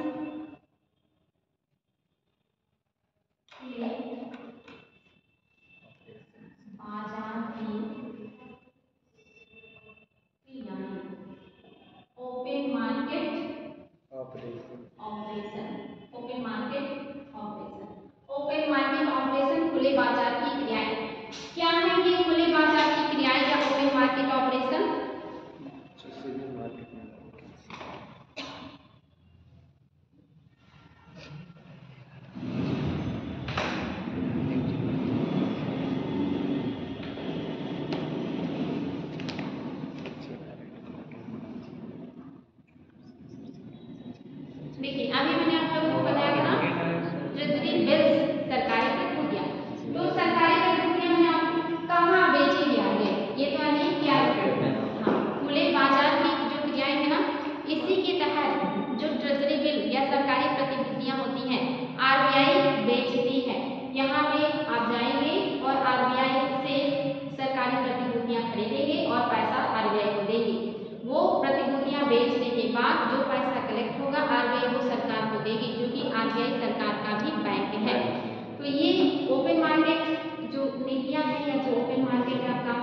बाजार की क्रियाएं, open market operation, open market operation, open market operation खुले बाजार की क्रियाएं। क्या है ये खुले बाजार की क्रियाएं या ओपन मार्केट ऑपरेशन? देखिए अभी मैंने आप लोगों को बताया था ट्रेजरी बिल्स, सरकारी प्रतिभूतियां। तो सरकारी प्रतिभूतियां हमने आप कहाँ बेचेंगे आगे, ये तो नहीं किया। हाँ, खुले बाजार की जो क्रियाएं है ना, इसी के तहत जो ट्रेजरी बिल या सरकारी प्रतिभूतियां होती हैं आरबीआई बेचती है। यहाँ पे आप जाएंगे और आरबीआई से सरकारी प्रतिभूतियां खरीदेंगे और पैसा आरबीआई को देंगे। वो प्रतिभूतियां बेचने के बाद जो पैसा कलेक्ट होगा आरबीआई वो सरकार को देगी, क्योंकि आरबीआई सरकार का भी बैंक है। तो ये ओपन मार्केट जो नीतियां हैं या जो ओपन मार्केट आपका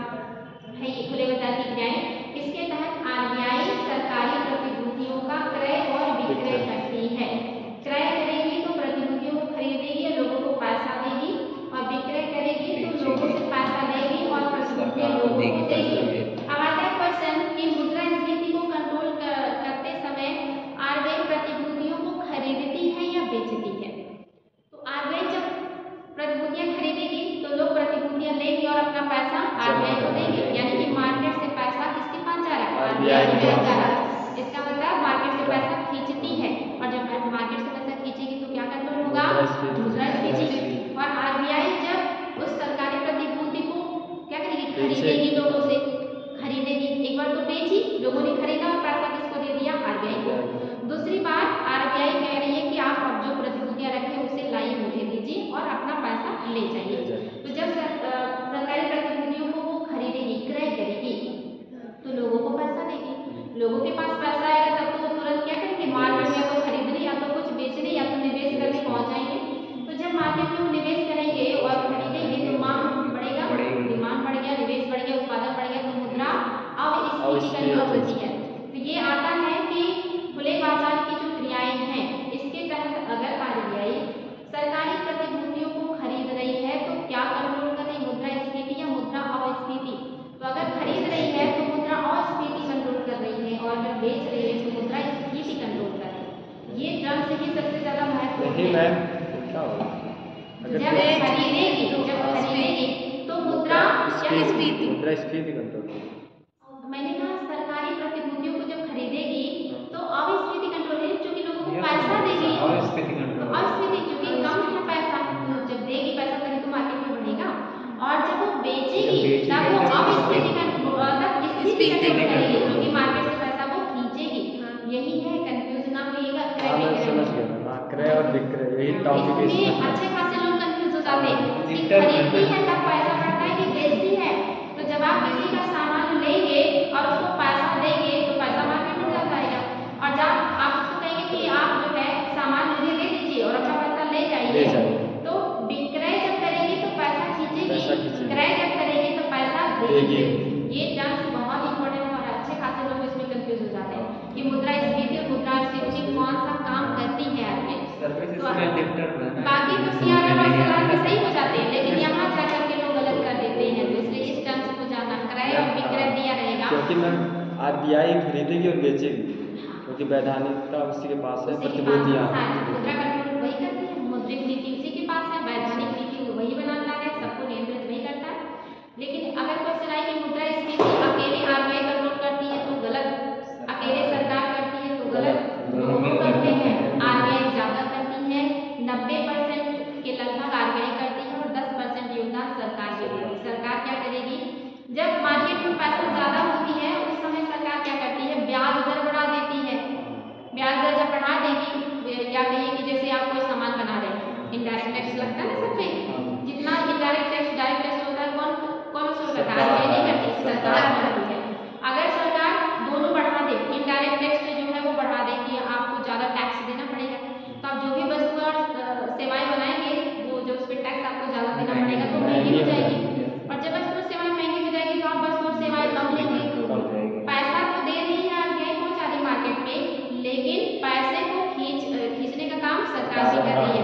है ये खुले बाजार की क्रियाएं, इसके तहत आरबीआई सरकारी प्रतिभूतियों का क्रय और विक्रय करती है। क्रय करेगी तो प्रतिभूतियों को खरीदेगी और लोगों को पैसा देगी, और विक्रय करेगी तो लोगों से पैसा लेगी और प्रतिभूतियां लोगों को देगी। अब आता है क्वेश्चन कि मुद्रास्फीति को कंट्रोल करते समय आरबीआई प्रतिभूतियों को खरीदती है या बेचती है? तो आरबीआई जब प्रतिभूतियां खरीदेगी तो लोग प्रतिभूतियां लेंगे और अपना पैसा आरबीआई को देंगे, यानी कि मार्केट से पैसा किसके पास जा रहा है, आरबीआई के पास जा रहा है। इसका मतलब मार्केट से पैसा खींचती है, और जब मार्केट से पैसा खींचेगी तो क्या कंट्रोल होगा, मुद्रास्फीति। और आरबीआई जब उस सरकारी प्रतिभूति को क्या करेगी, खरीदेगी, लोगों से खरीदेगी। एक बार तो बेची, लोगों ने खरीदा और पैसा किसको दे दिया, आरबीआई को। दूसरी बात आरबीआई कह रही है कि आप अब जो प्रतिभूतियां रखे उसे लाइए मुझे दीजिए और अपना पैसा ले जाइए। तो जब सरकारी प्रतिभूतियों को वो खरीदेगी, क्रय करेगी, तो लोगों को पैसा देगी। लोगों के पास पैसा आएगा तब तो वो तुरंत क्या करेंगे, मार्केट में तो खरीदने या तो कुछ बेचने या तो निवेश करने पहुंच जाएंगे। तो जब मार्केट में वो निवेश करेंगे और खरीदेंगे तो मांग बढ़ेगा, डिमांड बढ़ गया, निवेश बढ़ गया, उत्पादन बढ़ गया, तो मुद्रा अविस्फीति का नियम होती है। तो ये आता है कि खुले बाजार की जो क्रियाएं हैं इसके तहत अगर आरबीआई सरकारी प्रतिभूतियों को खरीद रही है तो क्या कंट्रोल कर रही, मुद्रास्फीति या मुद्रा अविस्फीति? तो अगर खरीद रही है तो मुद्रा अविस्फीति कंट्रोल कर रही है, और अगर बेच रही है तो मुद्रास्फीति कंट्रोल कर रही है। ये टर्म से ही सबसे ज्यादा महत्वपूर्ण है। जब खरीदेगी तो मुद्रास्फीति कंट्रोल। मैंने कहा सरकारी प्रतिभूतियों को जब खरीदेगी तो अविस्फीति कंट्रोल है, क्योंकि लोगों को पैसा देगी। अविस्फीति कंट्रोल किसी कंट्रोल करेगी क्योंकि मार्केट से पैसा वो खींचेगी। यही है, कंफ्यूज ना होइएगा। हाँ मैं समझ गया मैम। हाँ, क्रय और विक्रय यही टॉपिक है इसमें इसमें। अच्छे खासे लोग कंफ्यूज हो जाते हैं कि खरीदती है तब पैसा बढ़ता है कि बेचती है। तो जब आप किसी का सामान लेंगे और उसको पैसा देंगे तो पैसा मार्केट में चल जाएगा, और जब आप उसको कहेंगे कि आप जो है सामान मुझे दे दीजिए और अपना पैसा ले ले जाइए, जाइए। तो विक्रय जब करेगी तो पैसा खींचेगी, पैसा खींचेगी। क्रय जब करेगी तो पैसा देगी। देगी। ये टर्म्स बहुत इंपॉर्टेंट है और अच्छे खासे लोग इसमें कंफ्यूज हो जाते हैं कि मुद्रास्फीति और मुद्रास्फीति में कौन सा काम करती है आपके। तो बाकी तो सीआरआर और सलाह में सही हो जाते हैं, लेकिन यहाँ जाकर के लोग गलत कर देते हैं। तो इसलिए इस टर्म्स को जानना, क्रय और विक्रय दिया रहेगा क्योंकि मैम आरबीआई खरीदेगी और बेचेगी, क्योंकि वैधानिकता उसी के पास है, उसी के पास प्रतिभूतियाँ। मुद्रा कंट्रोल वही करती है, मौद्रिक नीति उसी के पास है, वैधानिक नीति वही बनाता है, सबको नियंत्रित वही करता है। लेकिन अगर क्वेश्चन आए कि मुद्रास्फीति अकेले आरबीआई कंट्रोल करती है तो गलत, अकेले सरकार करती है तो गलत, दोनों करते हैं। आरबीआई ज्यादा करती है, 90% के लगभग आरबीआई करती है और 10% योगदान सरकार के देती है। सरकार क्या करेगी, जब मार्केट में पैसा ज्यादा होती है उस समय सरकार क्या करती है, ब्याज दर बढ़ा देती है। ब्याज दर जब बढ़ा देगी, या कहिए कि जैसे आप कोई सामान बना रहे हैं, इंडायरेक्ट टैक्स लगता है ना सब पे, जितना इंडायरेक्ट टैक्स डायरेक्ट टैक्स होता है कौन वसूल करता है, आरबीआई नहीं करती, सरकार करती है। अगर सरकार दोनों बढ़ा दे, इंडायरेक्ट टैक्स जो है वो बढ़ा दे कि आपको ज्यादा टैक्स देना पड़ेगा, तो आप जो भी वस्तु और सेवाएं बनाएंगे वो जो उस पर टैक्स आपको ज्यादा देना पड़ेगा तो महंगी हो जाएगी, और जब वस्तु और सेवाएं महंगी हो जाएगी तो आप वस्तु और सेवाएं कम लेंगे। पैसा तो दे रही है आरबीआई पहुंचा रही मार्केट में, लेकिन पैसे को खींचने का काम सरकार भी कर रही है।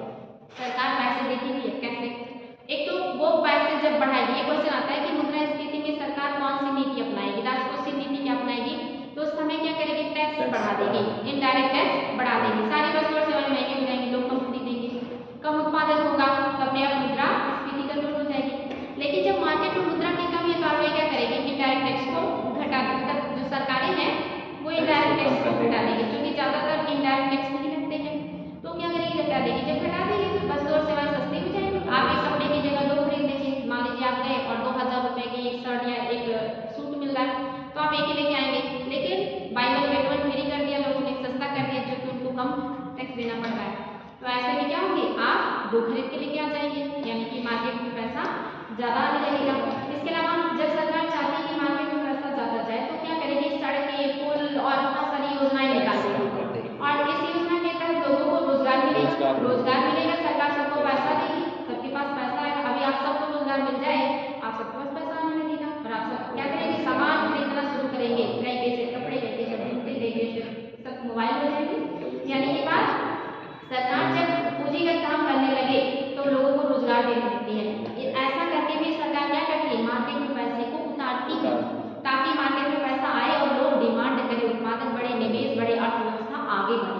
सरकार पैसे देती भी है, कैसे, एक तो वो पैसे जब बढ़ाएगी, ये क्वेश्चन आता है कि मुद्रास्फीति में सरकार कौन सी नीति अपनाएगी, राजकोषीय नीति क्या अपनाएगी, तो उस समय क्या करेगी, टैक्स बढ़ा देगी, इंडायरेक्ट टैक्स बढ़ा देगी, सारी वस्तु और सेवाएं महंगी हो जाएंगी, लोग कम खरीदेंगे, कम उत्पादन होगा, तो अपने आप मुद्रास्फीति कंट्रोल हो जाएगी। लेकिन जब मार्केट में मुद्रा की कमी है तो आरबीआई क्या करेगी, इंडायरेक्ट टैक्स को घटा देगी, मतलब जो सरकारें हैं वो इंडायरेक्ट टैक्स को घटा देगी, क्योंकि ज्यादातर इंडायरेक्ट टैक्स नहीं लगते हैं, तो क्या करेगी, घटा देगी। जब घटा देगी तो वस्तु और सेवाएं सस्ती हो जाएंगी, आप एक कपड़े की जगह 2 खरीद लीजिए, मान लीजिए आप गए और 2000 रुपए की एक शर्ट या एक सूट मिल रहा है तो आप एक ही लेके आएंगे, लेकिन buy one get one free कर दिया लोगों ने, सस्ता कर दिया, जो कि उनको कम टैक्स देना पड़ रहा है, तो ऐसे में क्या होगी, आप 2 खरीद के लेके आ जाएंगे, यानी कि मार्केट में पैसा ज्यादा आने लगेगा। इसके अलावा जब सरकार चाहती है कि मार्केट में पैसा ज्यादा जाए तो क्या करेगी, सड़कें, पुल और बहुत सारी योजनाएं निकालेगी, और इस योजना के तहत लोगों को रोजगार मिलेगा, सरकार सबको पैसा देगी, सबके पास पैसा आएगा। अभी आप सबको रोजगार मिल जाए, आप सबके पास पैसा आने लगेगा और आप सब क्या करेंगे, सामान खरीदना शुरू करेंगे, कई कैसे कपड़े, कई कैसे जूते, कई कैसे सब मोबाइल हो जाएंगे। यानी कि बात, सरकार जब पूंजीगत काम करने लगे तो लोगों को रोजगार देने लगती है। ऐसा करके भी सरकार क्या करती है, मार्केट में पैसे को उतारती है, ताकि मार्केट में पैसा आए और लोग डिमांड करें, उत्पादन बढ़े, निवेश बढ़े, अर्थव्यवस्था आगे बढ़े।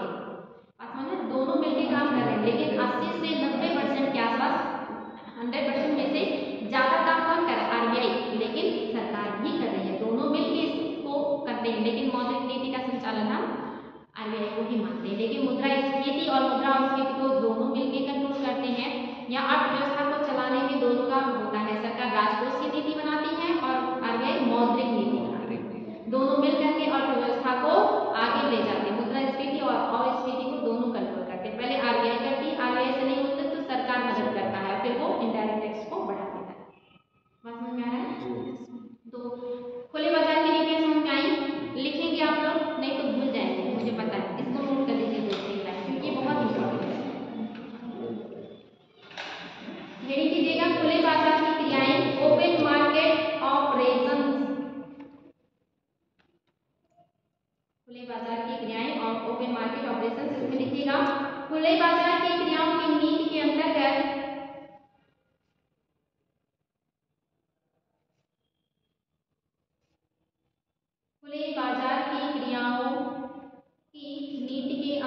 दोनों मिलकर काम कर रहे हैं, लेकिन 80 से 90% के आसपास, 100% में से ज्यादा काम कौन कर रहा है, आरबीआई, लेकिन सरकार भी कर रही है, दोनों मिलकर इसको करते हैं, लेकिन मौद्रिक नीति का संचालन हम आरबीआई को ही मानते हैं। लेकिन मुद्रास्फीति और मुद्रास्फीति को दोनों मिलकर कंट्रोल करते हैं, या अर्थव्यवस्था को चलाने में दोनों का होता है, सरकार राजकोषीय नीति बनाती है और आरबीआई मौद्रिक नीति बनाती है, दोनों मिलकर के अर्थव्यवस्था को आगे ले जाते हैं। मुद्रास्फीति और अस्फीति को दोनों कंट्रोल करते हैं, पहले आरबीआई करती है, आरबीआई से नहीं होता तो सरकार मदद करता है, फिर वो इंडायरेक्ट टैक्स को बढ़ा देता है। बात समझ में आ रहा है? तो खुले बाजार की नीतियां समझ में आई, लिखेंगे आप लोग, नहीं तो भूल जाएंगे, मुझे पता है, इसको नोट कर लीजिए 2-3 लाइन, क्योंकि बहुत इंपॉर्टेंट है। यही कीजिएगा, खुले बाजार की क्रियाएं, ओपन मार्केट ऑपरेशंस, खुले बाजार की क्रियाएं और ओपन मार्केट ऑपरेशंस, इसमें लिखिएगा खुले बाजार की क्रियाओं की नीति के अंतर्गत खुले बाजार की क्रियाओं की नीति के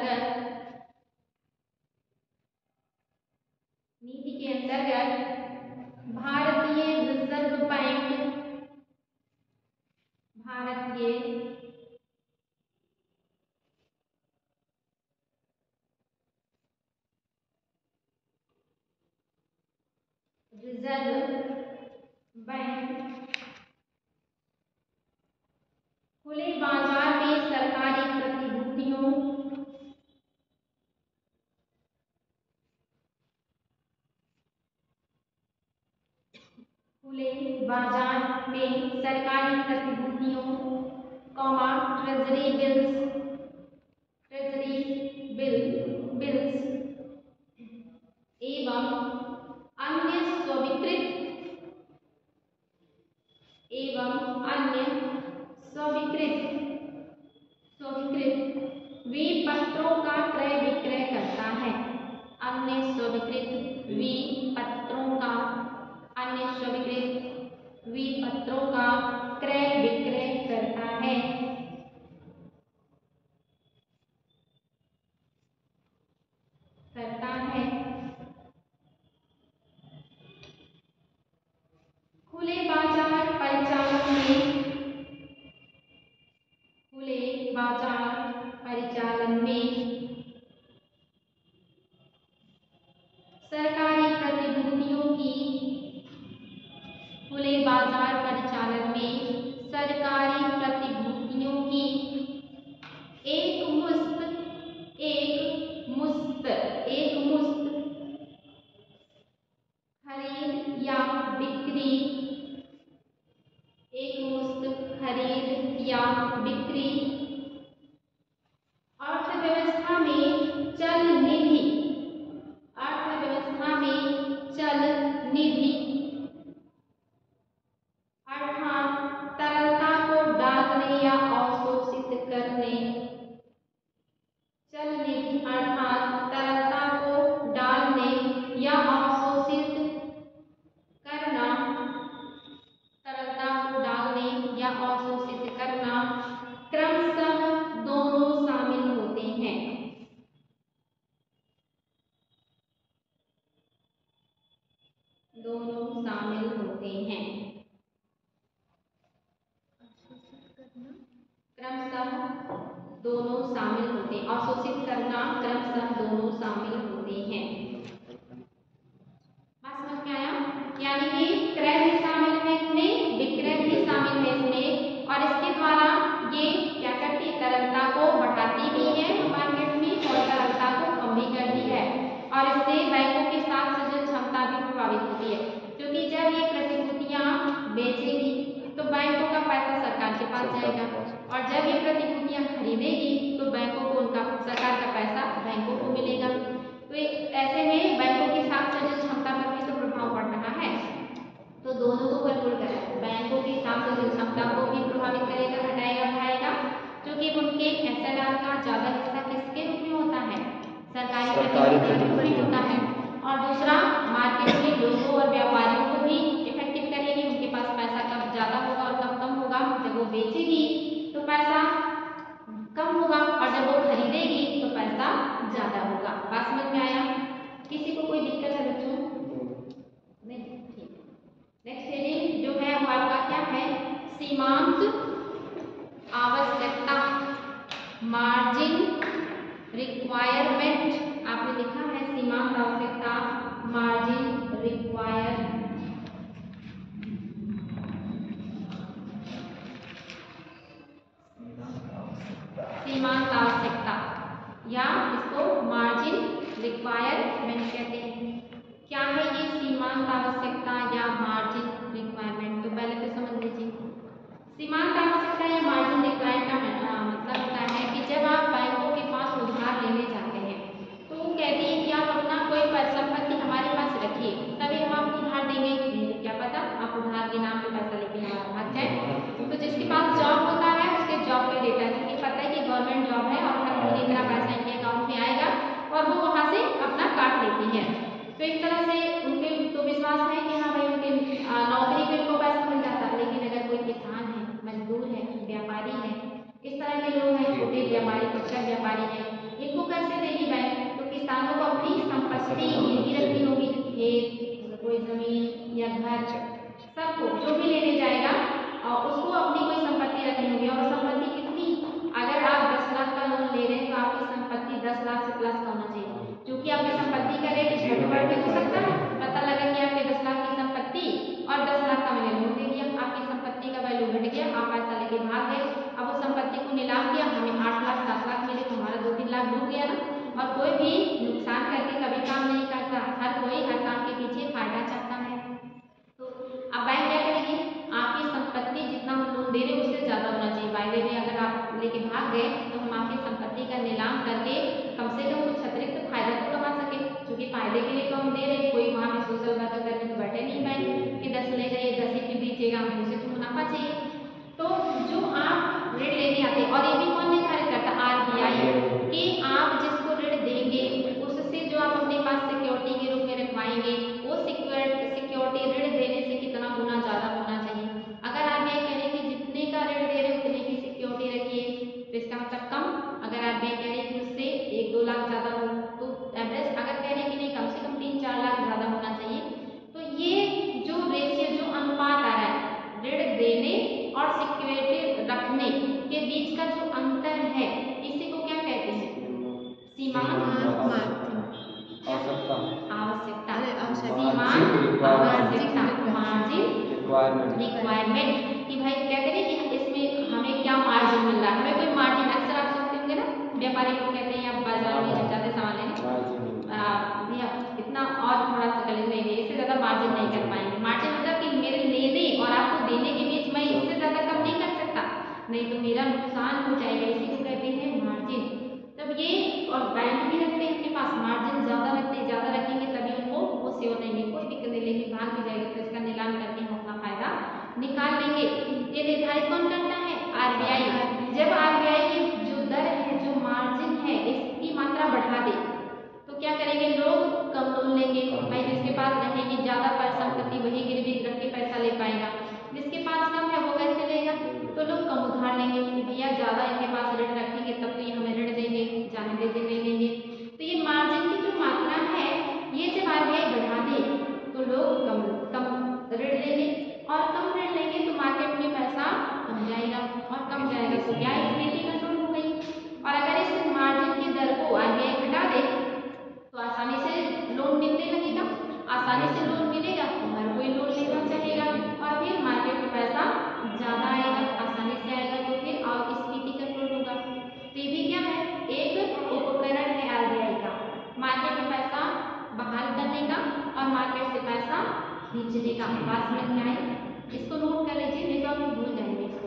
अंतर्गत भारतीय रिजर्व बैंक खुले बाजार में सरकारी प्रतिभूतियों खुले बाजार में सरकारी प्रतिभूतियों, ट्रेजरी बिल्स एवं अन्य स्वीकृत विपत्रों का क्रय विक्रय करता है। अन्य स्वीकृत विपत्रों का क्रय विक्रय करता है। खुले बाजार परिचालन में सरकारी प्रतिभूतियों की एक मुश्त खरीद या बिक्री अर्थव्यवस्था में चल निधि अर्थात तरलता को डालने या अवशोषित करने करना क्रमशः दोनों शामिल होते हैं। अवशोषित करना क्रमशः दोनों शामिल होते हैं। बात समझ में आया? यानी कि क्रय भी शामिल है इसमें, विक्रय भी शामिल है इसमें, और इसके द्वारा ये क्या करती है, तरलता को बढ़ाती भी है मार्केट में और तरलता को कम भी करती है, और इससे बैंकों की साख सृजन क्षमता भी प्रभावित होती है, क्योंकि जब ये प्रतिभूतियां बेचेगी तो बैंकों का पैसा सरकार के पास जाएगा, और जब ये प्रतिभूतियां खरीदेगी तो बैंकों को उनका सरकार का पैसा बैंकों को मिलेगा। तो ऐसे में बैंकों की साख सृजन क्षमता पर भी तो प्रभाव पड़ रहा है। तो दोनों को कंट्रोल करेगा, बैंकों की साख सृजन क्षमता को भी प्रभावित करेगा, घटाएगा, बढ़ाएगा, क्योंकि उनके एसएलआर का ज्यादा हिस्सा किसके रूप में होता है, सरकारी प्रतिभूतियों में होता है। और दूसरा, मार्केट में लोगों और व्यापारियों को भी इफेक्टिव करेगी, उनके पास पैसा कब ज्यादा होगा और कब कम होगा। जब वो बेचेगी तो पैसा कम होगा, और जब वो खरीदेगी तो पैसा ज्यादा होगा। बात समझ में आया? किसी को कोई दिक्कत है बच्चों? नहीं, ठीक है। नेक्स्ट हेडिंग जो है वो आपका क्या है, सीमांत आवश्यकता, मार्जिन रिक्वायरमेंट। आपने लिखा है सीमांत आवश्यकता, मार्जिन रिक्वायरमेंट। सीमांत आवश्यकता या इसको मार्जिन रिक्वायरमेंट कहते हैं। क्या है ये सीमांत आवश्यकता या मार्जिन रिक्वायरमेंट? तो पहले तो समझ लीजिए, सीमांत आवश्यकता या मार्जिन रिक्वायरमेंट का मतलब होता है कि जब आप बैंकों के पास उधार लेने जाते हैं तो वो कहती है कि आप अपना कोई संपत्ति हमारे पास रखिए, तभी हम आपको उधार देंगे। क्या पता आप उधार के नाम पे पैसा लेके हमारा भाग जाए। तो जिसके पास जॉब होता है उसके जॉब का डेटा, क्योंकि पता है कि गवर्नमेंट जॉब है और हर महीने इतना पैसा इनके अकाउंट में आएगा, और वो वहाँ से अपना काट लेती है। तो एक तरह से उनके तो विश्वास है कि हाँ भाई उनके नौकरी पे उनको पैसा मिल जाता है। लेकिन अगर कोई किसान है, मजदूर है, व्यापारी है, इस तरह के लोग हैं, छोटे व्यापारी, खुदरा व्यापारी है, इनको कैसे देगी बैंक? तो किसानों को अपनी संपत्ति गिरवी रखनी होगी, खेत, कोई जमीन या घर, सबको जो भी लेने जाएगा और उसको अपनी कोई संपत्ति रखनी होगी। और संपत्ति कितनी? अगर आप 10 लाख का लोन ले रहे हैं तो आपकी संपत्ति 10 लाख से प्लस का होना चाहिए, क्योंकि आपकी संपत्ति का रेट घट बढ़ के हो सकता है। पता लगा कि आपके 10 लाख की संपत्ति और 10 लाख का मैंने लोन दे दिया, आपकी संपत्ति का वैल्यू घट गया, आप पैसा लेके भाग गए, अब उस बात डूब गया ना। और कोई भी नुकसान करके कभी काम नहीं करता, हर कोई हर काम के पीछे फायदा चाहता है। तो अब बैंक क्या करेगी, आपकी संपत्ति जितना हम लोन दे रहे हैं उससे ज़्यादा होना चाहिए। वायदे में अगर आप लेके भाग गए तो हम आपकी संपत्ति का नीलाम करके कम से कम कुछ अतिरिक्त फायदा तो कमा सके, क्योंकि फायदे के लिए तो हम दे रहे हैं। कोई वहाँ पे सोशल वर्क करने तो बैठे नहीं बैंक कि 10 ले जाइए 10 ही दीजिएगा, हमको उसे तो मुनाफा चाहिए। तो जो आप ऋण लेने आते हैं, और ये भी कौन निर्धारित करता, RBI, कि आप जिसको ऋण देंगे उससे जो आप अपने पास सिक्योरिटी के रूप में रखवाएंगे वो सिक्योरिटी ऋण देने से कितना गुना ज़्यादा होना चाहिए। अगर RBI कहे कि जितने का ऋण दे रहे उतने की सिक्योरिटी रखिए तो इसका मतलब कम। अगर RBI कह रही कि उससे 1-2 लाख ज़्यादा हो तो एवरेज, अगर कह रहे कि नहीं कम से कम 3-4 लाख ज़्यादा होना चाहिए। तो ये जो रेशियो, जो अनुपात आ रहा है ऋण देने और सिक्योरिटी रखने के बीच का जो अंतर है, इसी को क्या कहते हैं, सीमांत आवश्यकता, आवश्यकता, आवश्यकता, सीमांत आवश्यकता, मार्जिन रिक्वायरमेंट। कि भाई कहते हैं कि इसमें हमें क्या मार्जिन मिल रहा है, हमें कोई मार्जिन, अक्सर आप सुनते होंगे ना व्यापारी लोग कहते हैं आप बाजार में जब जाते सामान लेने भैया इतना और थोड़ा सा कर लेंगे, इससे ज़्यादा मार्जिन नहीं कर पाएंगे। मार्जिन मतलब कि मेरे लेने और आपको देने के बीच मैं इससे ज़्यादा कम नहीं कर सकता, नहीं तो मेरा नुकसान हो जाएगा, इसी को कहते हैं मार्जिन। तब ये, और बैंक भी रखते हैं अपने पास मार्जिन, ज़्यादा रखते हैं, ज़्यादा रखेंगे तभी उनको वो सेव देंगे, कोई दिक्कत नहीं, लेकिन भाग भी जाएगा तो इसका नीलाम करके हम अपना फायदा निकाल लेंगे। ये निर्धारित कौन करता है, RBI। जब RBI की जो दर है, जो मार्जिन है, इसकी मात्रा बढ़ा दे तो क्या करेंगे, लोग कम लोन लेंगे। भाई जिसके पास रहेगी ज़्यादा संपत्ति वही गिरवी रख के पैसा ले पाएगा, जिसके पास कम है वो कैसे लेगा, तो लोग कम उधार लेंगे कि भैया ज़्यादा इनके पास ऋण रखेंगे तब तो ये हमें ऋण देंगे, जाने दीजिए ले लेंगे। तो ये मार्जिन की जो मात्रा है ये जब RBI बढ़ा दे तो लोग कम ऋण लेंगे, और कम ऋण लेंगे तो मार्केट में पैसा कम जाएगा, और कम जाएगा तो क्या स्थिति कंट्रोल हो गई। और अगर इस मार्जिन की दर को RBI घटा दे तो आसानी से लोन मिलने लगेगा, आसानी से लोन मिलेगा तो हर कोई लोन लेना चाहेगा, और फिर मार्केट में पैसा ज़्यादा आएगा, आसानी से आएगा, तो फिर और स्थिति कंट्रोल होगा। तो ये भी क्या है, एक उपकरण है RBI का, मार्केट में पैसा बहाल करने का और मार्केट से पैसा खींचने का। बात समझ में आई, इसको नोट कर लीजिए नहीं तो आप भूल जाएंगे इसको।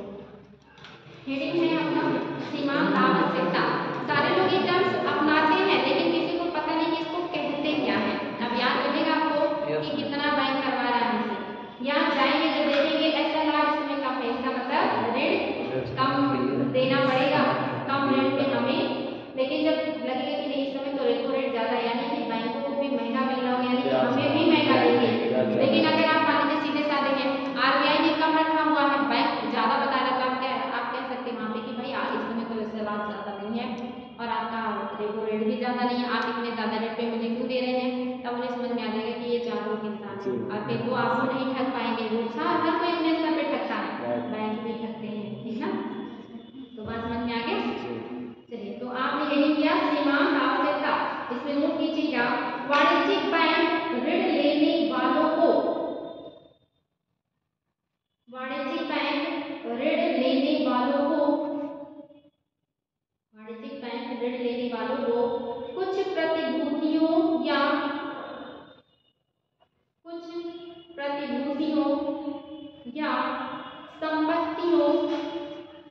हेडिंग है अपना सीमांत आवश्यकता। सारे लोग ये टर्म्स अपनाते हैं लेकिन किसी को पता नहीं कि इसको कहते क्या है। अब याद रखेगा आपको कि कितना बैंक करवा रहा है हमसे, यहाँ जाएंगे जब देखेंगे ऐसा लाभ इसमें कम है, इसका मतलब ऋण कम देना पड़ेगा, कम ऋण पे हमें, लेकिन जब लगेगा कि नहीं इस समय तो रेपो रेट ज़्यादा, यानी कि बैंकों को भी महंगा मिल रहा होगा, यानी कि हमें भी महंगा देंगे। लेकिन अगर आप मान लीजिए सीधे साधे हैं, RBI ने कम रखा हुआ है, बैंक ज़्यादा बता रहा तो आप कह सकते हैं वहाँ पे कि भाई इस समय तो इससे लाभ ज़्यादा नहीं है और आपका रेपो रेट भी ज़्यादा नहीं है, आप इतने ज़्यादा रेट पे मुझे क्यों दे रहे हैं, तब उन्हें समझ में आ जाएगा कि ये जागरूक इंसान है, और फिर वो आपको नहीं ठग पाएंगे। वो हर कोई अपने स्तर पे ठगता है, बैंक भी ठगते हैं, ठीक ना। तो बात समझ में आ गया। चलिए, तो आपने यही किया सीमांत आवश्यकता, इसमें नोट कीजिएगा वाणिज्यिक बैंक ऋण लेने वालों को, वाणिज्यिक बैंक ऋण लेने वालों को, वाणिज्यिक बैंक ऋण लेने वालों को कुछ प्रतिभूतियों या संपत्तियों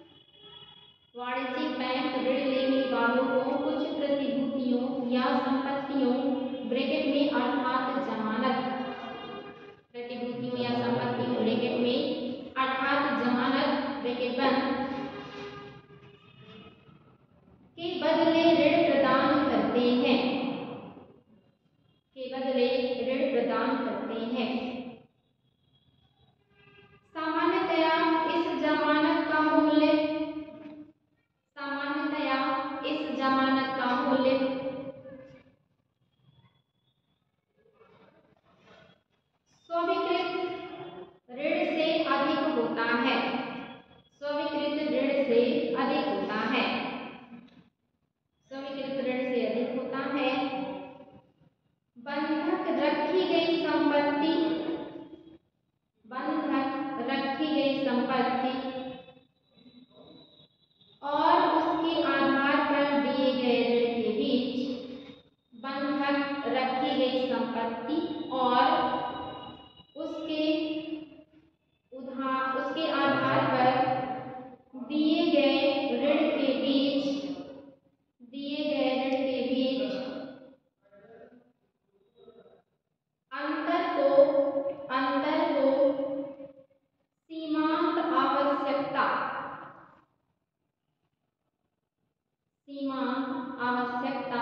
आवश्यकता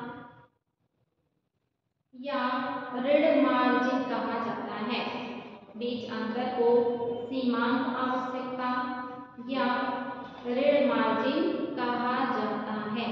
या ऋण मार्जिन कहा जाता है। बीच अंतर को सीमांत आवश्यकता या ऋण मार्जिन कहा जाता है।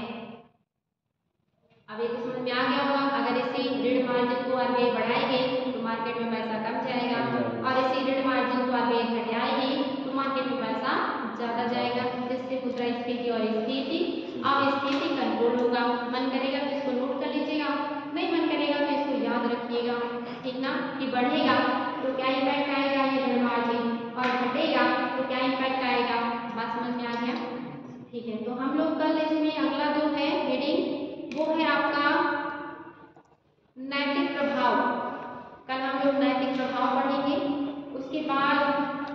अब ये तो समझ में आ गया होगा। अगर इसी ऋण मार्जिन को आरबीआई बढ़ाएगी तो मार्केट में पैसा कम जाएगा, और इसी ऋण मार्जिन को आरबीआई घटाएगी तो मार्केट में पैसा ज्यादा जाएगा, जिससे मुद्रास्फीति और स्थिति अस्थिति कंट्रोल होगा। मन करेगा तो इसको नोट कर लीजिएगा, नहीं मन करेगा तो इसको याद रखिएगा, ठीक ना। कि बढ़ेगा तो क्या इम्पैक्ट आएगा ये ऋण मार्जिन, और घटेगा तो क्या इम्पैक्ट आएगा। बात समझ में आ गया, ठीक है। तो हम लोग कल इसमें अगला जो है हेडिंग वो है आपका नैतिक प्रभाव। कल हम लोग नैतिक प्रभाव पढ़ेंगे। उसके बाद